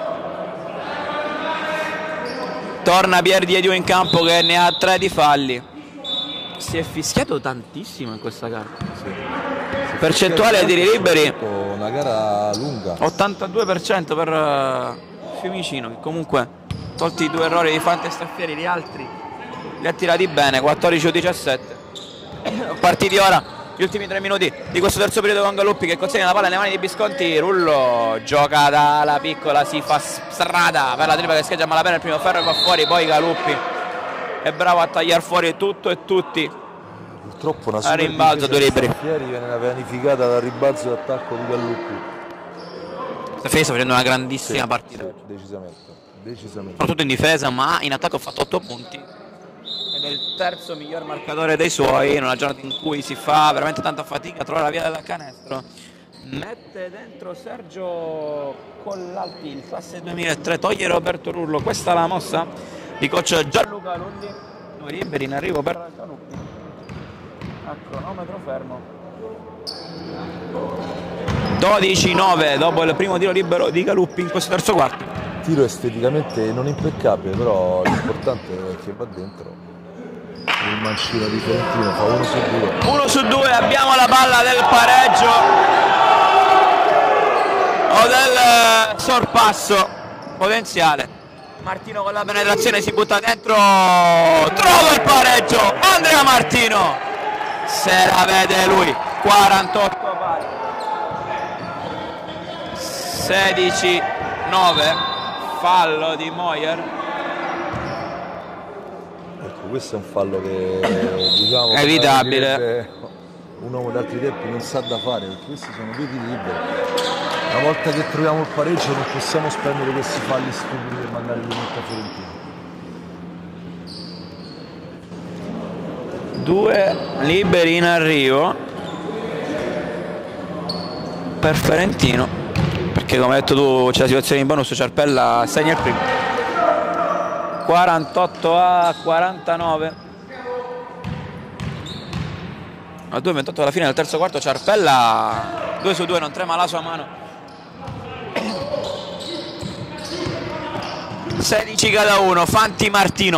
Torna Pier Diediu in campo che ne ha 3 di falli. Si è fischiato tantissimo in questa gara. Sì. Percentuale di tiri liberi Una gara lunga. 82% per Fiumicino, che comunque, tolti i 2 errori di Fante e Staffieri, gli altri li ha tirati bene. 14-17. Partiti ora gli ultimi 3 minuti di questo terzo periodo con Galuppi che consegna la palla nelle mani di Bisconti. Rullo gioca dalla piccola, si fa strada per la tripla che scheggia malapena il primo ferro e va fuori. Poi Galuppi è bravo a tagliare fuori tutto e tutti. Purtroppo una a rimbalzo, 2 liberi. Staffieri viene pianificata dal rimbalzo d'attacco di Galuppi. Staffieri sta facendo una grandissima partita. Sì, decisamente. Soprattutto in difesa, ma in attacco ha fatto 8 punti. Ed è il terzo miglior marcatore dei suoi in una giornata in cui si fa veramente tanta fatica a trovare la via del canestro. Mette dentro Sergio Collalti, il classe 2003, toglie Roberto Rullo. Questa è la mossa di coach Gianluca Lulli. 2 liberi in arrivo per Galuppi. A cronometro fermo. 12-9 dopo il primo tiro libero di Galuppi in questo terzo quarto. Tiro esteticamente non impeccabile, però l'importante è che va dentro. Il mancino di Fiorentino fa 1 su 2. 1 su 2, abbiamo la palla del pareggio o del sorpasso potenziale. Martino con la penetrazione si butta dentro, trova il pareggio, Andrea Martino se la vede lui. 48 pari, 16-9, fallo di Moyer. Questo è un fallo che diciamo evitabile. Un uomo d'altri tempi non sa da fare, perché questi sono 2 tiri liberi. Una volta che troviamo il pareggio non possiamo spendere questi falli stupidi per mandare il limite a Fiorentino. 2 liberi in arrivo per Fiorentino, perché come hai detto tu c'è la situazione in bonus, Ciarpella segna il primo. 48-49, a 2:28 alla fine del terzo quarto. Ciarpella 2 su 2, non trema la sua mano. 16-1, Fanti Martino,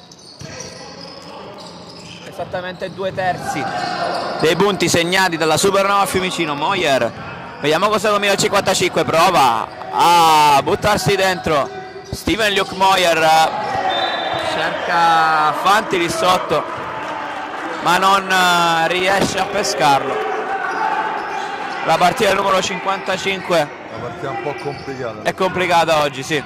esattamente 2/3 dei punti segnati dalla Supernova Fiumicino. Moyer, vediamo cosa combina il 55, prova a buttarsi dentro Steven Luke Moyer, cerca Fanti lì sotto ma non riesce a pescarlo. La partita numero 55 La partita un po' complicata. è complicata oggi, sì.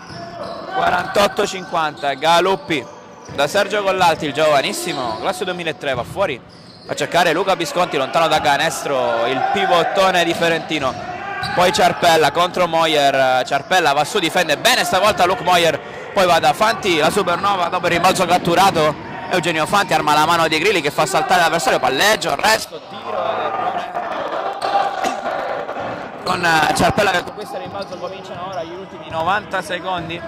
48-50, Galuppi da Sergio Collalti, il giovanissimo, classe 2003, va fuori a cercare Luca Bisconti lontano da canestro, il pivottone di Fiorentino. Poi Ciarpella contro Moyer, Ciarpella va su, difende bene stavolta Luke Moyer, poi va da Fanti, la Supernova dopo il rimbalzo catturato. Eugenio Fanti arma la mano di Grilli che fa saltare l'avversario, palleggio, arresto, tiro con Ciarpella che conquista il rimbalzo. Cominciano ora gli ultimi 90 secondi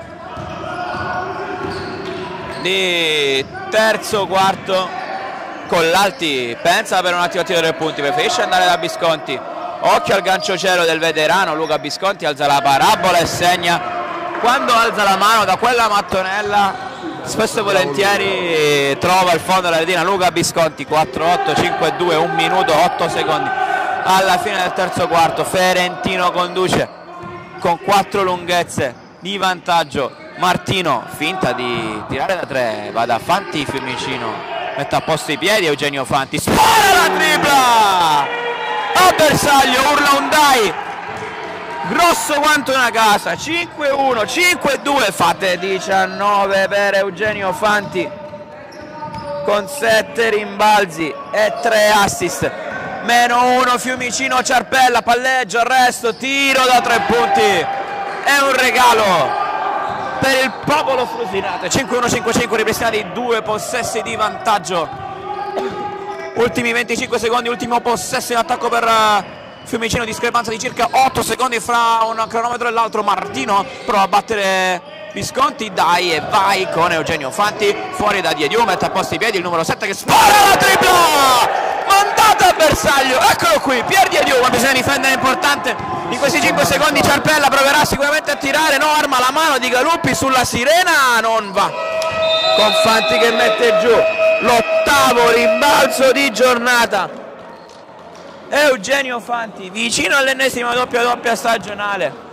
di terzo quarto. Collalti pensa per un attimo a tiro 3 punti, preferisce andare da Bisconti. Occhio al gancio cielo del veterano Luca Bisconti, alza la parabola e segna. Quando alza la mano da quella mattonella spesso e volentieri trova il fondo della retina Luca Bisconti. 4-8, 5-2, 1 minuto 8 secondi alla fine del terzo quarto. Fiorentino conduce con 4 lunghezze di vantaggio. Martino finta di tirare da 3, va da Fanti Fiumicino, mette a posto i piedi Eugenio Fanti, spara la tripla a bersaglio, urla un dai grosso quanto una casa. 5-1, 5-2, fate 19 per Eugenio Fanti con 7 rimbalzi e 3 assist. -1 Fiumicino. Ciarpella, palleggio, arresto, tiro da 3 punti, è un regalo per il popolo frusinate. 5-1, 5-5, ripristinati 2 possessi di vantaggio. Ultimi 25 secondi, ultimo possesso in attacco per Fiumicino, discrepanza di circa 8 secondi fra un cronometro e l'altro. Martino prova a battere Visconti, dai e vai con Eugenio Fanti, fuori da Diediu, mette a posto i piedi il numero 7 che spara la tripla! Mandata a bersaglio, eccolo qui, Pier Diediu, ma bisogna difendere, importante in questi 5 secondi. Ciarpella proverà sicuramente a tirare, no, arma la mano di Galuppi sulla sirena, non va, con Fanti che mette giù l'8º rimbalzo di giornata. Eugenio Fanti vicino all'ennesima doppia stagionale.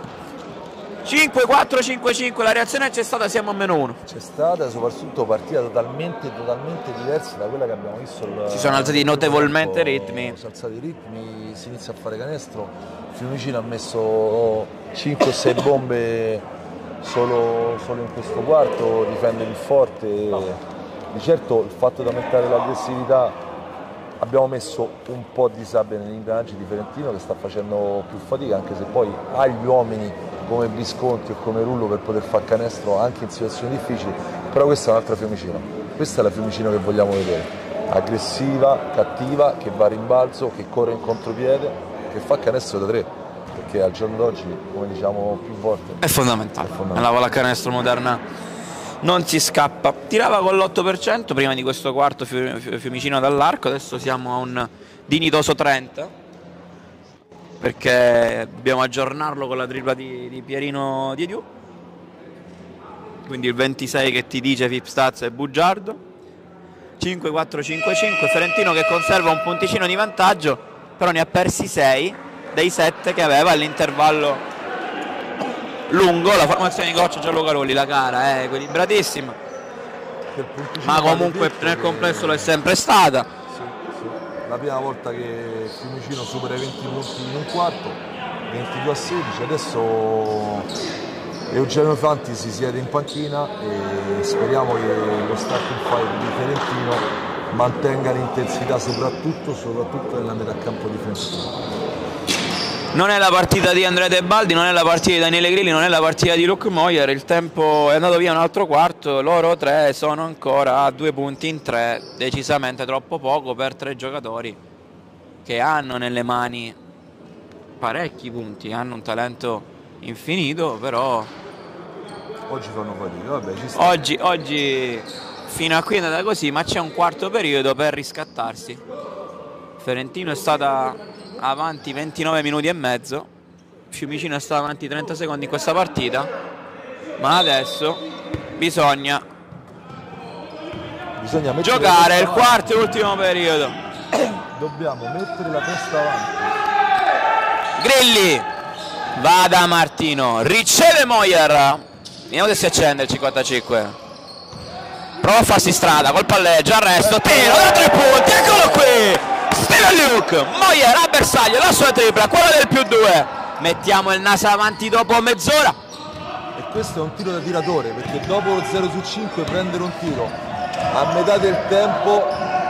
5-4-5-5, la reazione c'è stata, siamo a -1. C'è stata, soprattutto partita totalmente diversa da quella che abbiamo visto. Si sono alzati notevolmente i ritmi. Si sono alzati i ritmi, si inizia a fare canestro. Fiumicino ha messo 5-6 bombe solo in questo quarto, difende il forte. Di certo il fatto di aumentare l'aggressività, abbiamo messo un po' di sabbia negli ingranaggi di Ferentino che sta facendo più fatica, anche se poi ha gli uomini come Visconti o come Rullo per poter fare canestro anche in situazioni difficili, però questa è un'altra Fiumicino, questa è la Fiumicino che vogliamo vedere, aggressiva, cattiva, che va a rimbalzo, che corre in contropiede, che fa canestro da 3, perché al giorno d'oggi, come diciamo più volte, è fondamentale. Nella pallacanestro moderna non si scappa. Tirava con l'8% prima di questo quarto Fiumicino dall'arco, adesso siamo a un dignitoso 30%, perché dobbiamo aggiornarlo con la tripla di Pierino Diediu, quindi il 26 che ti dice Fipstats e Bugiardo. 5-4-5-5, Ferentino che conserva un punticino di vantaggio, però ne ha persi 6 dei 7 che aveva all'intervallo lungo. La formazione di coach Gianluca Rolli, la gara è equilibratissima, ma comunque nel complesso lo è sempre stata. La prima volta che Fiumicino supera i 20 punti in un quarto, 22-16, adesso Eugenio Fanti si siede in panchina e speriamo che lo starting five di Ferentino mantenga l'intensità soprattutto nella metà campo difensiva. Non è la partita di Andrea Tebaldi, non è la partita di Daniele Grilli, non è la partita di Luke Moyer, il tempo è andato via un altro quarto, loro 3 sono ancora a 2 punti in 3, decisamente troppo poco per 3 giocatori che hanno nelle mani parecchi punti, hanno un talento infinito, però oggi fanno fatica, vabbè, ci sta. Oggi fino a qui è andata così, ma c'è un quarto periodo per riscattarsi. Ferentino è stata avanti 29 minuti e mezzo, Fiumicino è stato avanti 30 secondi in questa partita, ma adesso bisogna giocare il quarto e ultimo periodo. Dobbiamo mettere la testa avanti. Grilli va da Martino, riceve Moyer, vediamo se si accende il 55, prova a farsi strada col palleggio, arresto, tiro da 3 punti, eccolo qui Steven Luke, Moyer a bersaglio, la sua tripla, quella del +2, mettiamo il naso avanti dopo mezz'ora. E questo è un tiro da tiratore, perché dopo lo 0-5 prendere un tiro a metà del tempo.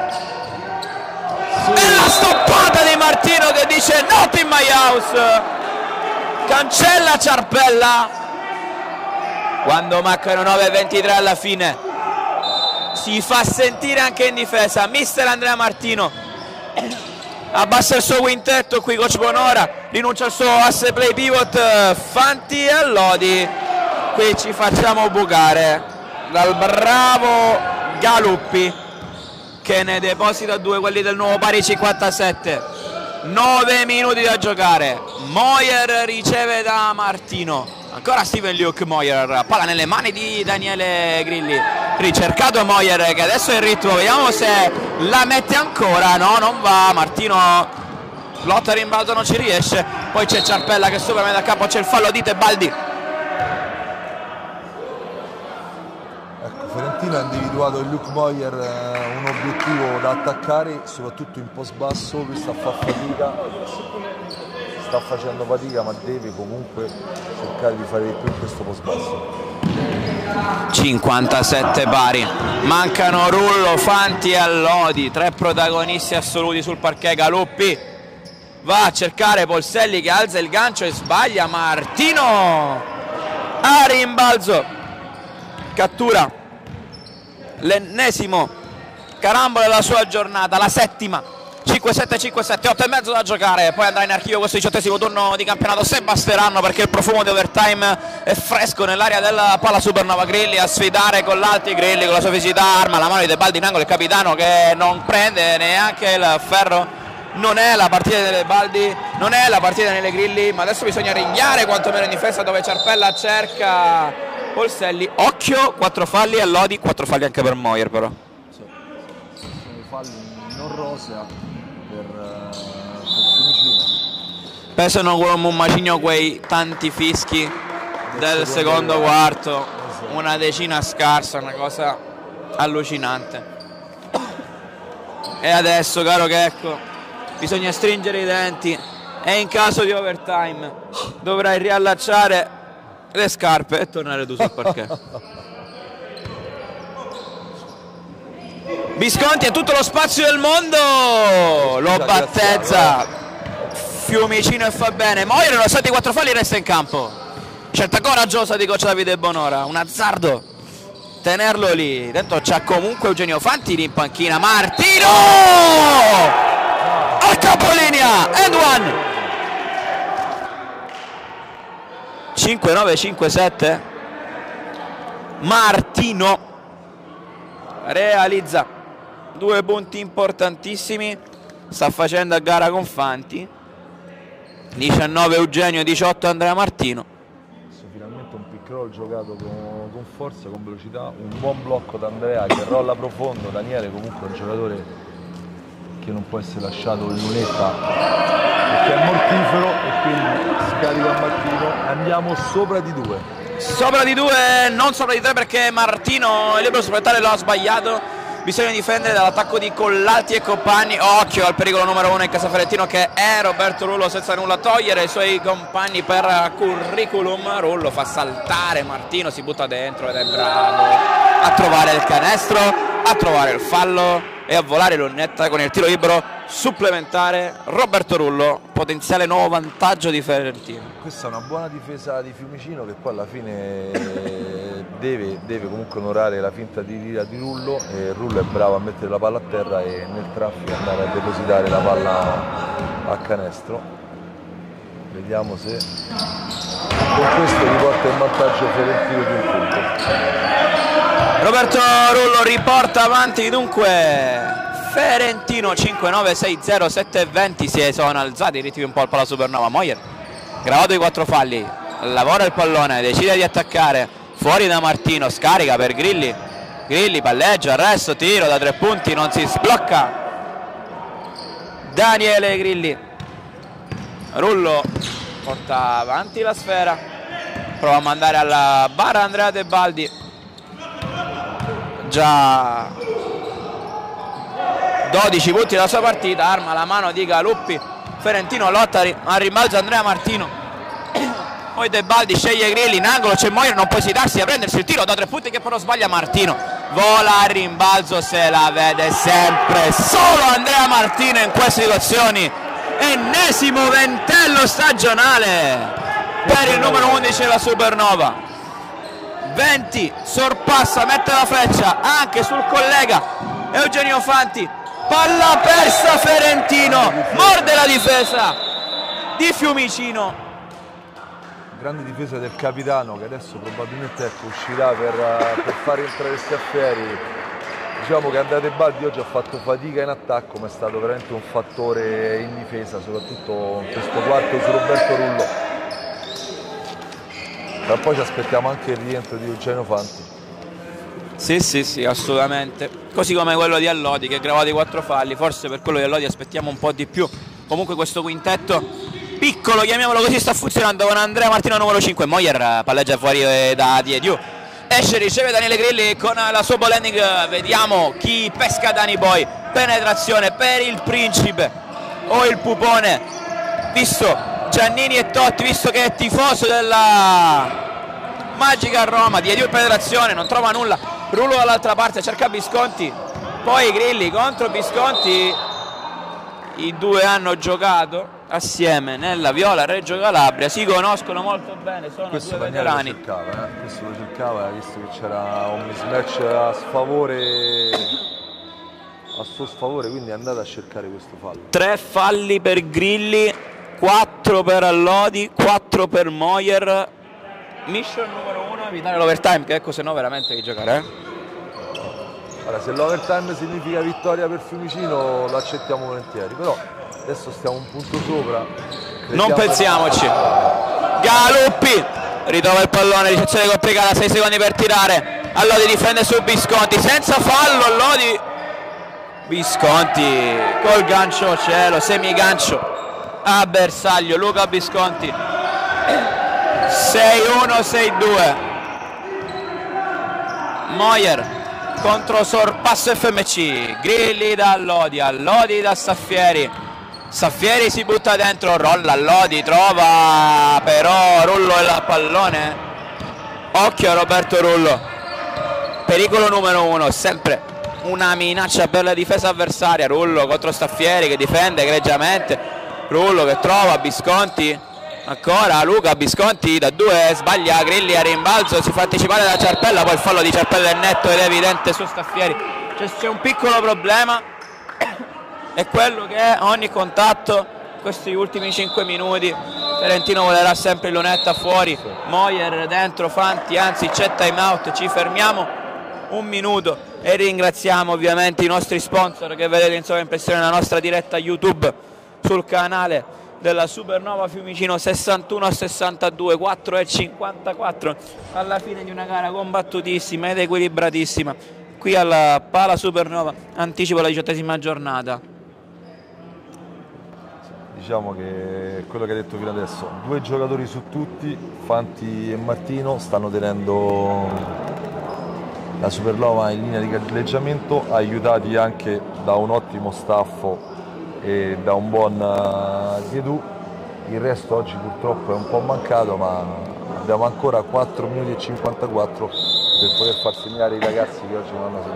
E la stoppata di Martino che dice not in my house, cancella Ciarpella quando mancano 9:23 alla fine, si fa sentire anche in difesa mister Andrea Martino, abbassa il suo quintetto qui coach Bonora, rinuncia al suo asse play pivot Fanti e Lodi, qui ci facciamo bucare dal bravo Galuppi che ne deposita 2, quelli del nuovo pari 57. 9 minuti da giocare, Moyer riceve da Martino, ancora Steven Luke, Moyer, palla nelle mani di Daniele Grilli, ricercato Moyer che adesso è in ritmo, vediamo se la mette ancora, no, non va, Martino lotta a rimbalzo, non ci riesce, poi c'è Ciarpella che supera metà campo, c'è il fallo di Tebaldi. Ferentino ha individuato in Luke Moyer un obiettivo da attaccare, soprattutto in post basso, lui sta facendo fatica, ma deve comunque cercare di fare di più in questo post basso. 57 pari, mancano Rullo, Fanti e Lodi, 3 protagonisti assoluti sul parquet. Galuppi va a cercare Polselli che alza il gancio e sbaglia, Martino a rimbalzo, cattura l'ennesimo carambola della sua giornata, la settima. 5-7, 5-7, 8 e mezzo da giocare, poi andrà in archivio questo 18esimo turno di campionato, se basteranno, perché il profumo di overtime è fresco nell'area della palla Supernova. Grilli a sfidare con l'alti, Grilli con la sua fisicità, arma la mano di De Baldi in angolo, il capitano che non prende neanche il ferro. Non è la partita delle Baldi, non è la partita delle Grilli, ma adesso bisogna rinviare quantomeno in difesa, dove Ciarpella cerca Polselli. Occhio, 4 falli a Lodi, 4 falli anche per Moyer però. Sì. Sono falli non rosea per Fiumicino. Pesano come un macigno quei tanti fischi del secondo quarto, una decina scarsa, una cosa allucinante. E adesso, caro Checco, bisogna stringere i denti e in caso di overtime dovrai riallacciare le scarpe e tornare tu sul parquet. Visconti ha tutto lo spazio del mondo, lo battezza Fiumicino e fa bene. Moira, nonostante i 4 falli, resta in campo. Scelta coraggiosa di coach Davide Bonora, un azzardo tenerlo lì. Dentro c'ha comunque Eugenio Fanti in panchina. Martino al capolinea, and one. 5-9, 5-7. Martino realizza 2 punti importantissimi, sta facendo a gara con Fanti. 19 Eugenio, 18 Andrea Martino. Finalmente un pick roll giocato con forza, con velocità, un buon blocco da Andrea che rolla profondo. Daniele comunque è un giocatore che non può essere lasciato in lunetta perché è mortifero, e quindi scarica Martino. Andiamo sopra di 2. Sopra di 2, non sopra di 3, perché Martino il libero supplementare lo ha sbagliato. Bisogna difendere dall'attacco di Collalti e compagni. Occhio al pericolo numero 1 in casa Ferentino, che è Roberto Rullo, senza nulla togliere ai suoi compagni per curriculum. Rullo fa saltare Martino, si butta dentro ed è bravo a trovare il canestro, a trovare il fallo e a volare l'onnetta con il tiro libero supplementare. Roberto Rullo, potenziale nuovo vantaggio di Ferentino. Questa è una buona difesa di Fiumicino, che poi alla fine deve comunque onorare la finta di tira di Rullo, e Rullo è bravo a mettere la palla a terra e nel traffico andare a depositare la palla a canestro. Vediamo se con questo riporta in vantaggio Ferentino di un punto. Roberto Rullo riporta avanti dunque Ferentino 5-9, 6-0, 7-20. Sono alzati i ritmi un po' al palla Supernova. Moyer, gravato i 4 falli, lavora il pallone, decide di attaccare, fuori da Martino, scarica per Grilli. Grilli palleggia, arresto, tiro da 3 punti, non si sblocca Daniele Grilli. Rullo porta avanti la sfera, prova a mandare alla barra Andrea De Baldi. Già 12 punti dalla sua partita, arma la mano di Galuppi. Ferentino lotta al rimbalzo Andrea Martino, poi De Baldi sceglie Grilli in angolo, c'è Moira, non può esitarsi a prendersi il tiro da 3 punti che però sbaglia Martino. Vola al rimbalzo, se la vede sempre solo Andrea Martino in queste situazioni. Ennesimo ventello stagionale per il numero 11 della Supernova. 20, sorpassa, mette la freccia anche sul collega Eugenio Fanti. Palla persa, Ferentino morde la difesa di Fiumicino. Grande difesa del capitano, che adesso probabilmente uscirà per far entrare Staffieri. Diciamo che Andrea De Baldi oggi ha fatto fatica in attacco, ma è stato veramente un fattore in difesa, soprattutto in questo quarto su Roberto Rullo. E poi ci aspettiamo anche il rientro di Eugenio Fanti. Sì, assolutamente. Così come quello di Allodi, che ha gravato i 4 falli. Forse per quello di Allodi aspettiamo un po' di più. Comunque questo quintetto piccolo, chiamiamolo così, sta funzionando con Andrea Martino numero 5. Moyer palleggia fuori da Diediu. Esce, riceve Daniele Grilli con la sua ball handling. Vediamo chi pesca Dani Boy. Penetrazione per il principe o il pupone, visto Giannini e Totti, visto che è tifoso della Magica Roma. Diediu in penetrazione, non trova nulla. Rullo dall'altra parte, cerca Visconti, poi Grilli contro Visconti. I due hanno giocato assieme nella Viola Reggio Calabria, si conoscono molto bene, sono questo due veterani. Questo lo cercava, visto che c'era un mismatch a sfavore a suo sfavore, quindi è andata a cercare questo fallo. 3 falli per Grilli, 4 per Allodi, 4 per Moyer. Mission numero 1, evitare l'overtime, che ecco, se no veramente che giocare, Allora, se l'overtime significa vittoria per Fiumicino lo accettiamo volentieri, però adesso stiamo un punto sopra. Non pensiamoci. Galuppi ritrova il pallone, ricezione complicata, 6 secondi per tirare. Allodi difende su Visconti, senza fallo. Allodi, Visconti col gancio cielo, semigancio a bersaglio. Luca Visconti 6-1, 6-2. Moyer contro sorpasso FMC. Grilli da Allodi, Allodi da Staffieri. Staffieri si butta dentro, rolla Allodi, trova però Rullo e il pallone. Occhio a Roberto Rullo, pericolo numero 1, sempre una minaccia per la difesa avversaria. Rullo contro Staffieri che difende egregiamente. Rullo che trova Visconti, ancora Luca Visconti da 2, sbaglia Grilli a rimbalzo, si fa anticipare da Ciarpella, poi il fallo di Ciarpella è netto ed evidente su Staffieri. C'è un piccolo problema, è quello che ogni contatto, questi ultimi 5 minuti, Ferentino volerà sempre il lunetta fuori, Moyer dentro, Fanti, anzi c'è time out, ci fermiamo un minuto e ringraziamo ovviamente i nostri sponsor che vedete in sovraimpressione nella nostra diretta YouTube sul canale della Supernova Fiumicino. 61-62, 4,54 alla fine di una gara combattutissima ed equilibratissima qui alla Pala Supernova, anticipo la 18ª giornata. Diciamo che quello che hai detto fino adesso, 2 giocatori su tutti, Fanti e Martino, stanno tenendo la Supernova in linea di galleggiamento, aiutati anche da un ottimo staffo e da un buon Diedù. Il resto oggi purtroppo è un po' mancato, ma abbiamo ancora 4 minuti e 54 per poter far segnare i ragazzi che oggi non hanno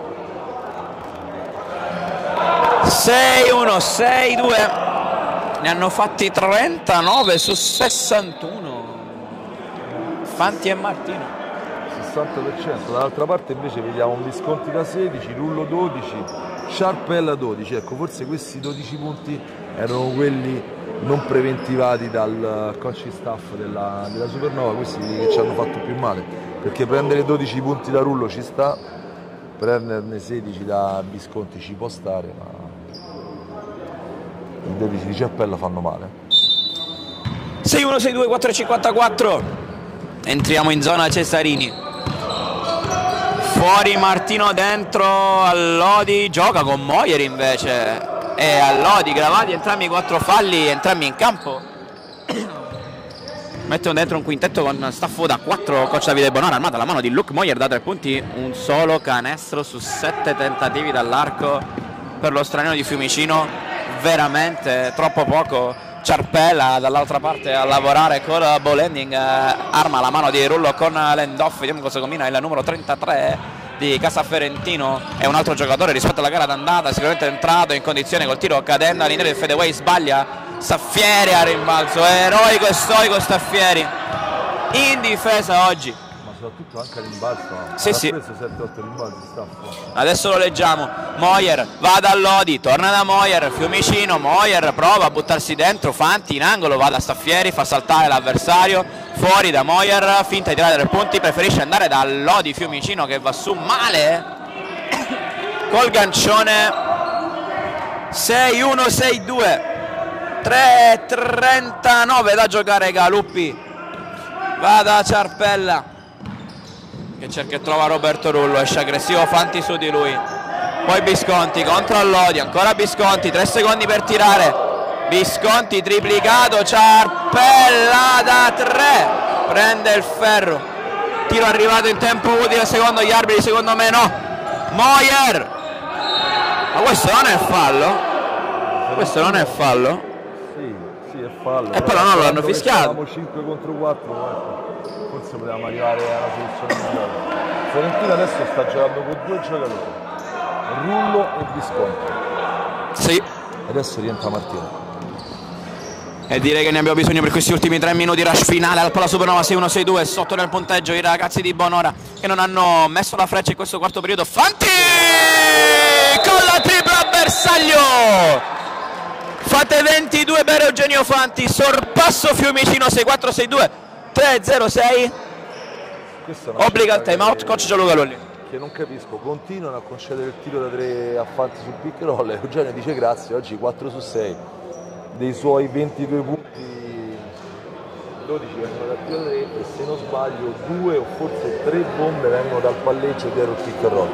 segnato. 6-1, 6-2, ne hanno fatti 39 su 61 Fanti e Martino, 60%. Dall'altra parte invece vediamo un Visconti da 16, Rullo 12, Ciarpella 12. Ecco, forse questi 12 punti erano quelli non preventivati dal coaching staff della Supernova, questi che ci hanno fatto più male, perché prendere 12 punti da Rullo ci sta, prenderne 16 da Visconti ci può stare, ma i 12 di Ciarpella fanno male. 6-1, 6-2, 4,54. Entriamo in zona Cesarini. Fuori Martino, dentro Allodi, gioca con Moyer invece. E Allodi, Gravati, entrambi 4 falli, entrambi in campo. Mettono dentro un quintetto con staffo da 4, coach Davide Bonora, armata la mano di Luke Moyer da 3 punti, un solo canestro su 7 tentativi dall'arco per lo straniero di Fiumicino. Veramente troppo poco. Ciarpella dall'altra parte a lavorare con ball handling, arma la mano di Rullo con l'end-off, vediamo cosa combina il numero 33 di Casaferentino, è un altro giocatore rispetto alla gara d'andata, sicuramente è entrato in condizione col tiro cadendo all'interno del fadeaway, sbaglia Staffieri a rimbalzo, eroico e stoico Staffieri in difesa oggi. Soprattutto anche a rimbalzo, sì, sì. preso 7-8 rimbalzi, adesso lo leggiamo. Moyer va da Allodi, torna da Moyer, Fiumicino, Moyer prova a buttarsi dentro, Fanti in angolo, va da Staffieri, fa saltare l'avversario, fuori da Moyer, finta di tirare 3 punti, preferisce andare da Allodi, Fiumicino che va su male col gancione. 6-1, 6-2, 3:39 da giocare. Galuppi va da Ciarpella che cerca e trova Roberto Rullo, esce aggressivo Fanti su di lui, poi Visconti contro Allodi, ancora Visconti, 3 secondi per tirare, Visconti triplicato, Ciarpella da 3, prende il ferro, tiro arrivato in tempo utile secondo gli arbitri, secondo me no. Moyer, ma questo non è fallo? Questo non è fallo? Sì, è fallo. Però non l'hanno fischiato. Siamo 5 contro 4, forse potevamo arrivare alla soluzione migliore. Fiorentina adesso sta giocando con 2 giocatori, Rullo e Visconti. Sì. Adesso rientra Martino. E direi che ne abbiamo bisogno per questi ultimi 3 minuti. Rush finale al Pala Supernova, 6-1-6-2, sotto nel punteggio i ragazzi di Bonora che non hanno messo la freccia in questo quarto periodo. Fanti! e con la tripla a bersaglio fate 22 per Eugenio Fanti, sorpasso Fiumicino 6-4, 6-2, 3-0-6. Obbliga il time out coach Gianluca Lolli. Che non capisco, continuano a concedere il tiro da 3 a Fanti sul pick and roll. Eugenio dice grazie, oggi 4 su 6 dei suoi 22 punti, 12 vengono dal tiro da 3 e se non sbaglio 2 o forse 3 bombe vengono dal palleggio dietro il pick and roll.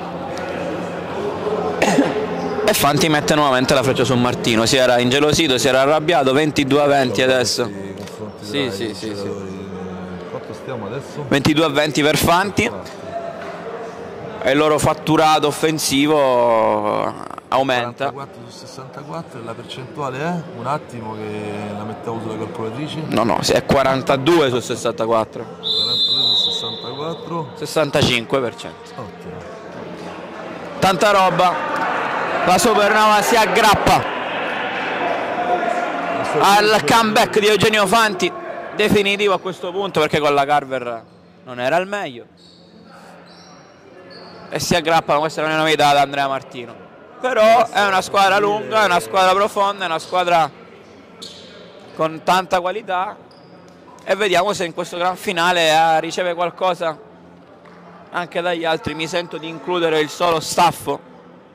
E Fanti mette nuovamente la freccia su Martino, si era ingelosito, si era arrabbiato, 22-20 adesso. Sì. Quanto stiamo adesso? 22-20 per Fanti e il loro fatturato offensivo aumenta. 44 su 64 e la percentuale è? Un attimo che la mettevo sulla calcolatrice. No, è 42 su 64. 42 su 64. 65%. Ottimo. Tanta roba. La Supernova si aggrappa al comeback di Eugenio Fanti, definitivo a questo punto perché con la Carver non era il meglio. E si aggrappano, questa è una novità ad Andrea Martino. Però è una squadra lunga, è una squadra profonda, è una squadra con tanta qualità e vediamo se in questo gran finale riceve qualcosa anche dagli altri. Mi sento di includere il solo Staffo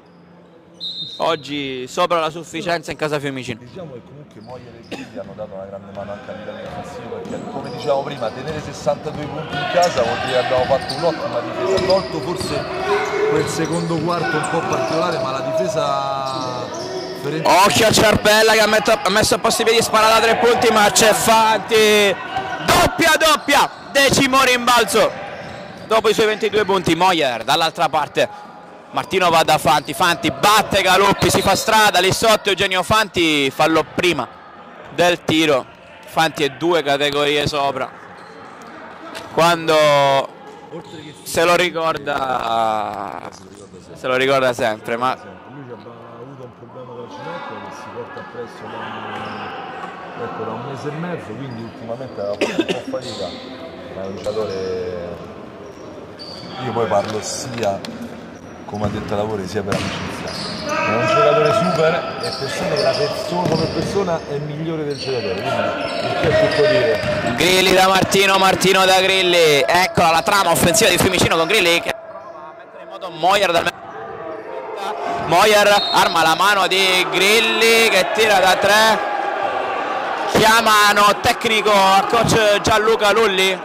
oggi sopra la sufficienza in casa Fiumicino. Diciamo che comunque Moyer e Grilli hanno dato una grande mano anche a livello difensivo, perché come dicevamo prima, tenere 62 punti in casa vuol dire che abbiamo fatto un'ottima difesa, tolto forse quel secondo quarto un po' particolare, ma la difesa fiorentina... Occhio a Ciarpella che ha messo a posto i piedi, spara da 3 punti, ma c'è Fanti, doppia, 10° rimbalzo dopo i suoi 22 punti. Moyer dall'altra parte, Martino va da Fanti, Fanti batte Galuppi, si fa strada lì sotto, Eugenio Fanti fallo prima del tiro. Fanti è 2 categorie sopra, quando se lo ricorda sempre, ma lui ha avuto un problema con la ginocchia che si porta appresso da un mese e mezzo, quindi ultimamente aveva fatto un po' fatica, ma è un giocatore, io poi parlo sia come addetto ai lavori sia per amicizia, è un giocatore super e persino la persona come persona è migliore del giocatore, quindi non c'è tutto dire. Grilli da Martino, Martino da Grilli, eccola la trama offensiva di Fiumicino con Grilli che prova a mettere in moto Moyer dal Moyer arma la mano di Grilli che tira da 3, chiamano tecnico a coach Gianluca Lulli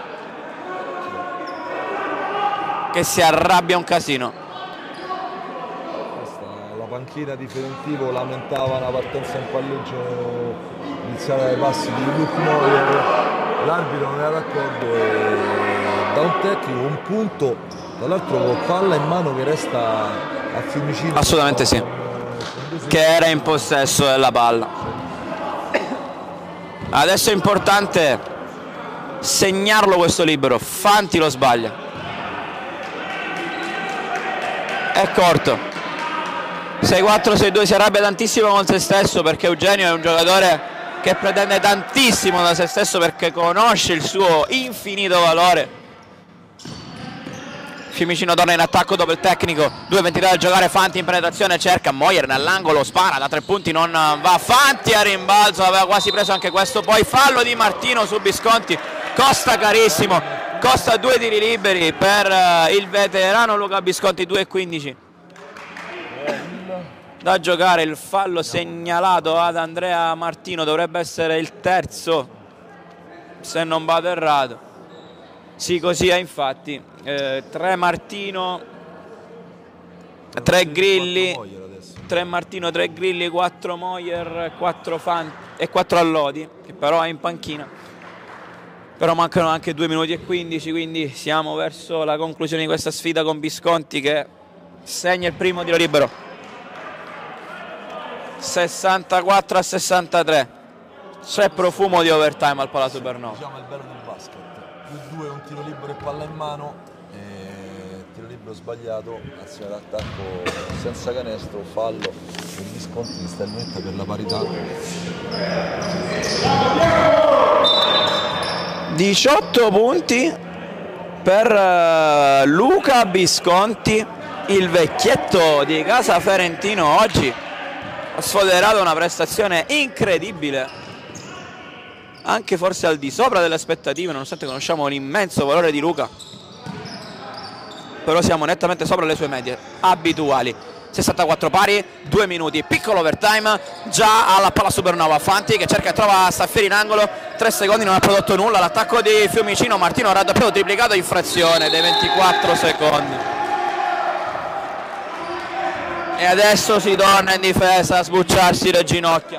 che si arrabbia un casino. La panchina di Fiorentino lamentava una partenza in palleggio iniziale dai passi di Luke Moyer, l'arbitro non era d'accordo e da un tecnico un punto, tra l'altro con palla in mano che resta a Fiumicino. Assolutamente sì, che era in possesso della palla. Adesso è importante segnarlo questo libero, Fanti lo sbaglia, è corto. 6-4, 6-2, si arrabbia tantissimo con se stesso perché Eugenio è un giocatore che pretende tantissimo da se stesso perché conosce il suo infinito valore. Fiumicino torna in attacco dopo il tecnico, 2:23 da giocare, Fanti in penetrazione, cerca Moyer nell'angolo, spara da 3 punti, non va, Fanti a rimbalzo, aveva quasi preso anche questo, poi fallo di Martino su Visconti, costa carissimo, costa 2 tiri liberi per il veterano Luca Visconti, 2:15 da giocare. Il fallo segnalato ad Andrea Martino dovrebbe essere il terzo se non vado errato. Sì, così è infatti. 3 Martino, 3 Grilli, 3 Martino, 3 Grilli, 4 Moyer, 4 Fanti e 4 Allodi che però è in panchina. Però mancano anche 2 minuti e 15, quindi siamo verso la conclusione di questa sfida con Visconti che segna il primo tiro libero. 64-63, c'è profumo di overtime al Palazzo Supernova. Diciamo il bello del basket, +2 un tiro libero e palla in mano, tiro libero sbagliato, azione d'attacco senza canestro, fallo e Visconti si sta in metta per la parità. 18 punti per Luca Visconti il vecchietto di casa Ferentino oggi ha sfoderato una prestazione incredibile, anche forse al di sopra delle aspettative, nonostante conosciamo l'immenso valore di Luca, però siamo nettamente sopra le sue medie abituali. 64 pari, 2 minuti, piccolo overtime, già alla palla Supernova, Fanti che cerca e trova Staffieri in angolo, 3 secondi non ha prodotto nulla, l'attacco di Fiumicino, Martino ha raddoppiato, triplicato in frazione dei 24 secondi. E adesso si torna in difesa a sbucciarsi le ginocchia.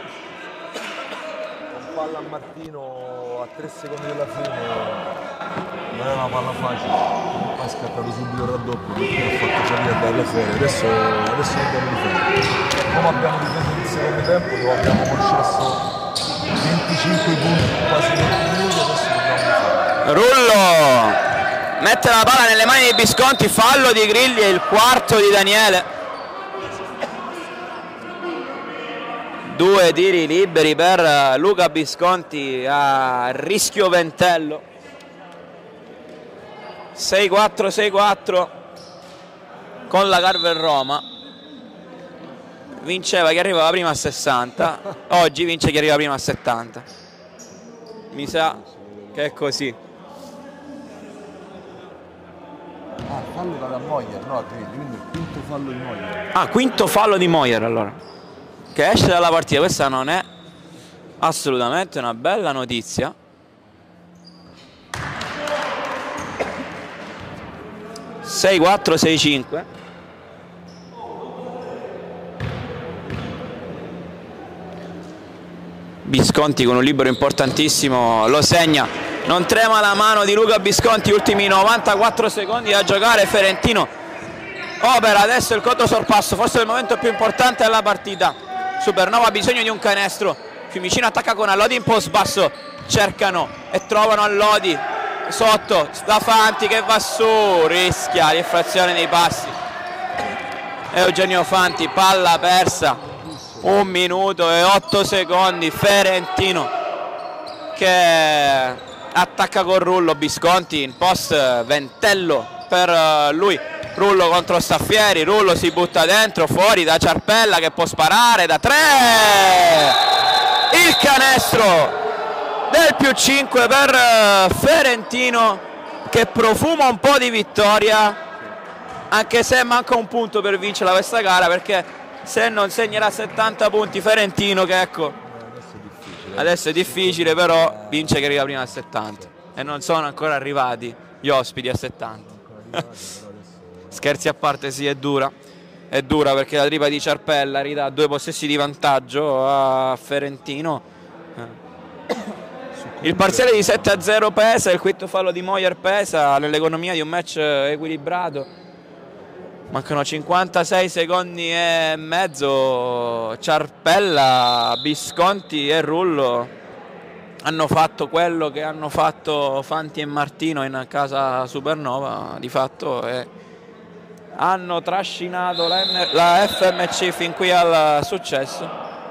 Con palla a Martino a 3 secondi dalla fine, non è una palla facile, poi è scattato subito il raddoppio perché ha fatto già via dalle ferie, adesso andiamo di ferie. Come abbiamo difeso nel secondo tempo, dove abbiamo concesso 25 punti, quasi 20 minuti, adesso dobbiamo difendere. Rullo mette la palla nelle mani di Bisconti, fallo di Grilli e il quarto di Daniele. 2 tiri liberi per Luca Bisconti a rischio ventello. 6-4, 6-4 con la Carver Roma. Vinceva chi arrivava prima a 60, oggi vince chi arriva prima a 70. Mi sa che è così. Ah, fallo da Moyer, no, quindi il quinto fallo di Moyer. Ah, quinto fallo di Moyer allora, che esce dalla partita. Questa non è assolutamente una bella notizia. Sei 4, 6, 5. Bisconti con un libero importantissimo lo segna. Non trema la mano di Luca Bisconti, ultimi 94 secondi da giocare. Ferentino opera adesso il conto sorpasso, forse il momento più importante della partita. Supernova ha bisogno di un canestro. Fiumicino attacca con Allodi in post basso, cercano e trovano Allodi sotto, Fanti che va su, rischia l'infrazione dei passi. Eugenio Fanti, palla persa, 1 minuto e 8 secondi. Ferentino che attacca con Rullo, Bisconti in post, ventello per lui. Rullo contro Staffieri, Rullo si butta dentro, fuori da Ciarpella che può sparare da 3, il canestro del +5 per Ferentino, che profuma un po' di vittoria, anche se manca un punto per vincere questa gara, perché se non segnerà 70 punti Ferentino, che ecco adesso è difficile, però vince che arriva prima a 70 e non sono ancora arrivati gli ospiti a 70. Scherzi a parte, sì, è dura perché la tripla di Ciarpella ridà 2 possessi di vantaggio a Ferentino. Il parziale di 7-0 pesa, il quinto fallo di Moyer pesa nell'economia di un match equilibrato. Mancano 56 secondi e mezzo. Ciarpella, Bisconti e Rullo hanno fatto quello che hanno fatto Fanti e Martino in casa Supernova di fatto, e hanno trascinato la FMC fin qui al successo.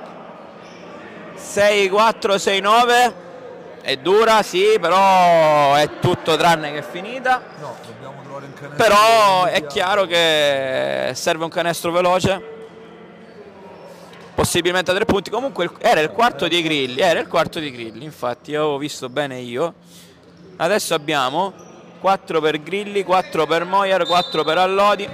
6-4, 6-9. È dura, sì, però è tutto tranne che finita. No, dobbiamo trovare un canestro. Però è chiaro che serve un canestro veloce, possibilmente a 3 punti. Comunque era il quarto di Grilli, infatti io avevo visto bene io. Adesso abbiamo 4 per Grilli, 4 per Moyer, 4 per Allodi.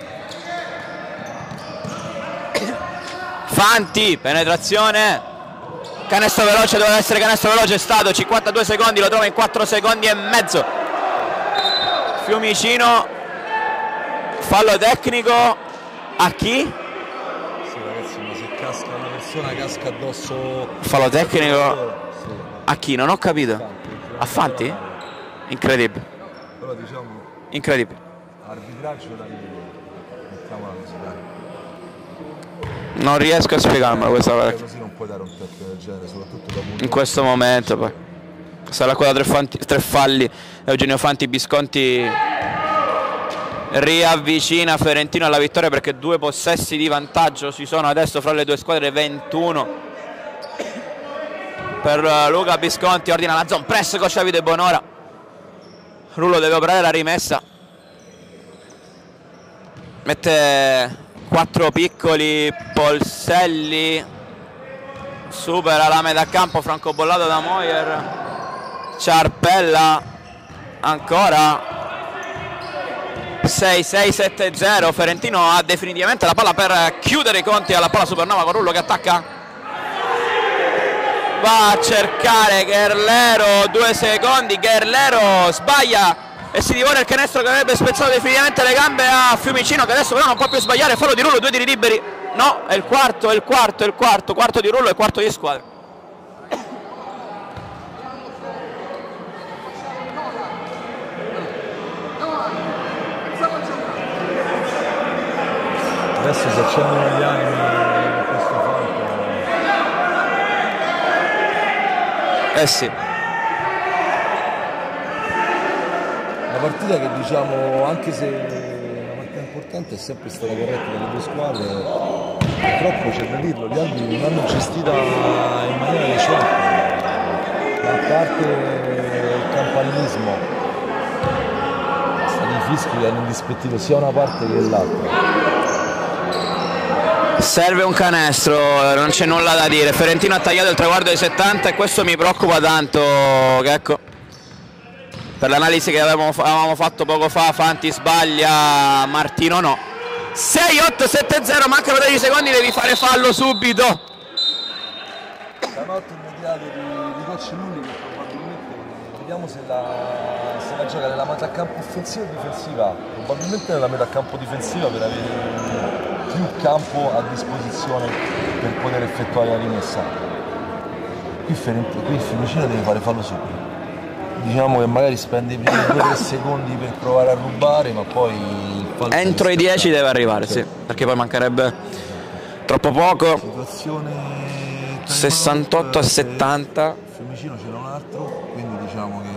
Fanti, penetrazione, canestro veloce, doveva essere canestro veloce, è stato 52 secondi, lo trova in 4 secondi e mezzo. Fiumicino, fallo tecnico a chi? Sì, ragazzi, ma se casca una persona, casca addosso. Fallo tecnico Sì. a chi? Non ho capito. A Fanti? Incredibile, Però diciamo incredibile. arbitraggio da vedere. Mettiamola così, dai. Non riesco a spiegarmelo questa cosa Così non puoi dare un tecnico del genere, soprattutto dopo in questo momento. Poi sarà quella 3 falli. Eugenio Fanti, Bisconti riavvicina Ferentino alla vittoria, perché 2 possessi di vantaggio ci sono adesso fra le due squadre. 21 per Luca Bisconti, ordina la zone press con Xavi De Bonora. Rullo deve operare la rimessa. mette 4 piccoli, Polselli supera la metà campo, francobollato da Moyer, Ciarpella ancora 6-6-7-0. Ferentino ha definitivamente la palla per chiudere i conti alla palla Supernova, con Rullo che attacca, va a cercare Guerlero, 2 secondi, Guerlero sbaglia e si divora il canestro che avrebbe spezzato definitivamente le gambe a Fiumicino, che adesso però non può più sbagliare. Fallo di Rullo, 2 tiri liberi, no, è il quarto di Rullo e quarto di squadra. Adesso si accendono gli animi in questo fatto. Sì. Una partita che, diciamo, anche se una partita importante, è sempre stata corretta dalle due squadre. Purtroppo c'è da dirlo, gli altri non hanno gestita in maniera decente, a parte il campanilismo. I fischi hanno indispettito sia una parte che l'altra. Serve un canestro, non c'è nulla da dire. Ferentino ha tagliato il traguardo ai 70 e questo mi preoccupa tanto, che ecco, per l'analisi che avevamo fatto poco fa, Fanti sbaglia, Martino no. 6-8-7-0, mancano 10 secondi, devi fare fallo subito. Timeout immediato di Coach Lulli, che probabilmente vediamo se la gioca nella metà campo offensiva o difensiva. Probabilmente nella metà campo difensiva, per avere più campo a disposizione per poter effettuare la rimessa. Qui Fiumicino deve fare fallo subito. Diciamo che magari spende i primi 2-3 secondi per provare a rubare, ma poi il fallo entro i 10 deve arrivare, sì, perché poi mancherebbe troppo poco. Situazione 68-70. Fiumicino c'era un altro, quindi diciamo che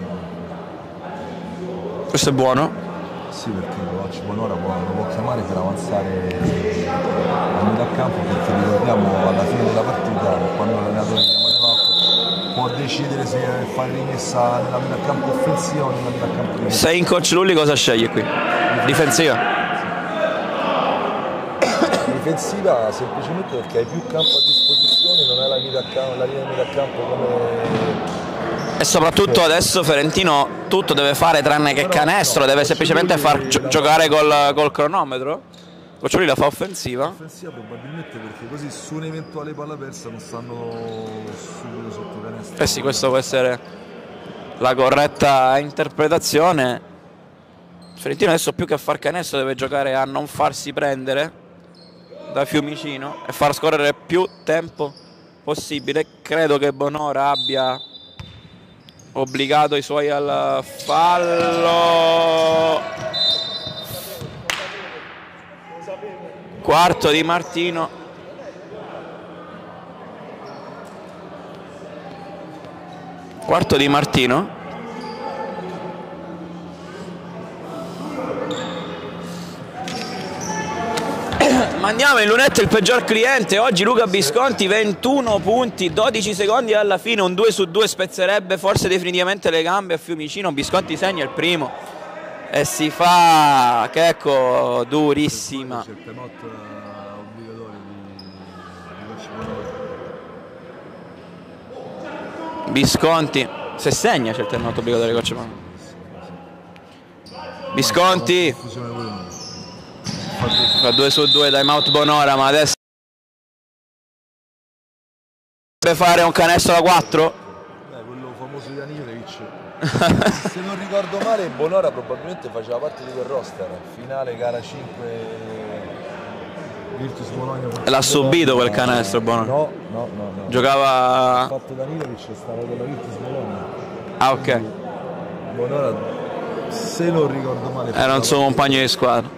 questo è buono. sì, perché Coach Bonora lo può chiamare per avanzare a metà campo, perché ricordiamo alla fine della partita, quando l'allenatore chiama le mappe, può decidere se fare rimessa nella metà campo offensiva o nella metà campo difensiva. Sei in Coach Lulli, cosa sceglie qui? Difensiva? Difensiva semplicemente perché hai più campo a disposizione, non hai la linea di metà campo come... E soprattutto adesso Ferentino tutto deve fare tranne che canestro, deve semplicemente far giocare col cronometro. Coccioli la fa offensiva. Offensiva probabilmente, perché così su un'eventuale palla persa non stanno subito sotto canestro. Sì, questo può essere la corretta interpretazione. Ferentino adesso più che a far canestro deve giocare a non farsi prendere da Fiumicino e far scorrere più tempo possibile. Credo che Bonora abbia obbligato i suoi al fallo. Quarto di Martino. Quarto di Martino. Mandiamo in lunetta il peggior cliente. Oggi Luca Visconti 21 punti, 12 secondi alla fine, un 2-2 spezzerebbe forse definitivamente le gambe a Fiumicino. Visconti segna il primo e si fa, che ecco, durissima. C'è il timeout obbligatorio di Visconti, se segna c'è il timeout obbligatorio di Coach Bonora. Visconti fa 2-2, timeout Bonora, ma adesso deve fare un canestro da 4. quello famoso di Anilevic. Se non ricordo male, Bonora probabilmente faceva parte di quel roster finale gara 5 Virtus Bologna. L'ha subito quel canestro Bonora? No. Giocava... Il fatto Anilevic stava con la Virtus Bologna. Ah, ok. Bonora, se non ricordo male, era un suo compagno di squadra.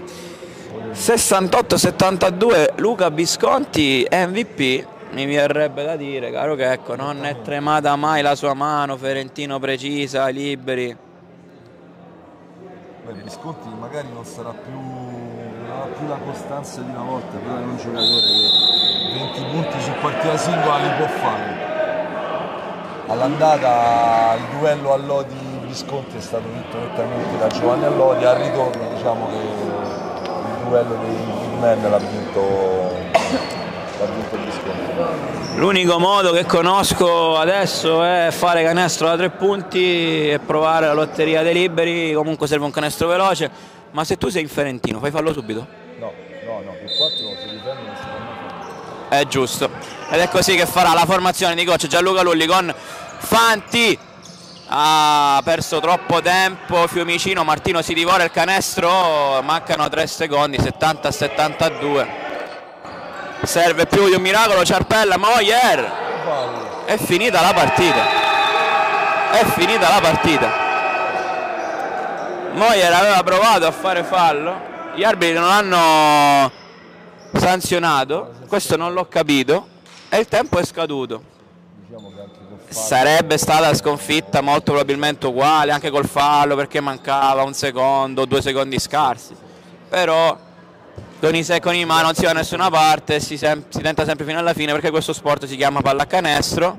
68-72, Luca Visconti MVP. Mi verrebbe da dire, caro che ecco, non è tremata mai la sua mano. Ferentino precisa, liberi. Visconti magari non sarà non ha più la costanza di una volta, però è un giocatore che 20 punti su partita singola li può fare. All'andata il duello a Lodi Visconti è stato vinto nettamente da Giovanni Allodi, al ritorno diciamo che il duello dei big man l'ha vinto il Visconti. L'unico modo che conosco adesso è fare canestro da 3 punti e provare la lotteria dei liberi, comunque serve un canestro veloce, ma se tu sei in Ferentino fai fallo subito? No, il 4 si difende non si fa. È giusto, ed è così che farà la formazione di coach Gianluca Lulli con Fanti. Ha perso troppo tempo Fiumicino, Martino si divora il canestro, mancano 3 secondi, 70-72. Serve più di un miracolo, Ciarpella, Moyer. È finita la partita. È finita la partita. Moyer aveva provato a fare fallo, gli arbitri non hanno sanzionato, questo non l'ho capito e il tempo è scaduto. Diciamo che anche col fallo Sarebbe stata sconfitta molto probabilmente uguale anche col fallo, perché mancava 1 secondo, 2 secondi scarsi, però con i ma non si va da nessuna parte, si tenta sempre fino alla fine, perché questo sport si chiama pallacanestro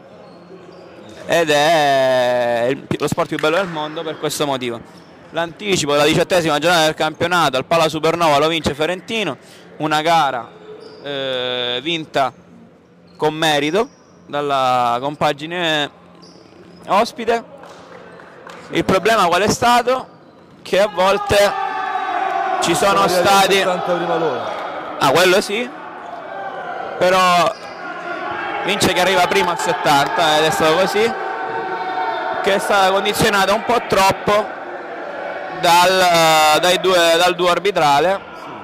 ed è lo sport più bello del mondo per questo motivo. L'anticipo della 17ª giornata del campionato al Pala Supernova lo vince Ferentino, una gara vinta con merito dalla compagine ospite. Il problema qual è stato? Che a volte ci sono stati... 70 prima l'ora. Ah, quello sì, però vince che arriva prima al 70 ed è stato così, che è stata condizionata un po' troppo dal duo arbitrale.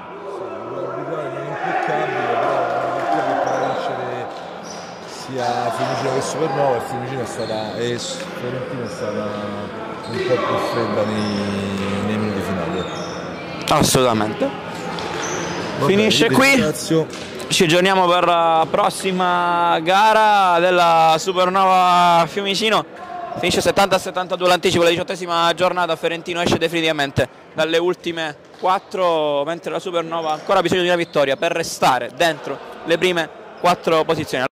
Sia Fiumicino che Supernova, e Fiumicino è stata e Ferentino è stata un po' più fredda nei minuti finali. Assolutamente. Vabbè, Finisce qui. ringrazio. Ci aggiorniamo per la prossima gara della Supernova Fiumicino. Finisce 70-72 l'anticipo, la 18ª giornata. Ferentino esce definitivamente dalle ultime 4, mentre la Supernova ha ancora bisogno di una vittoria per restare dentro le prime 4 posizioni.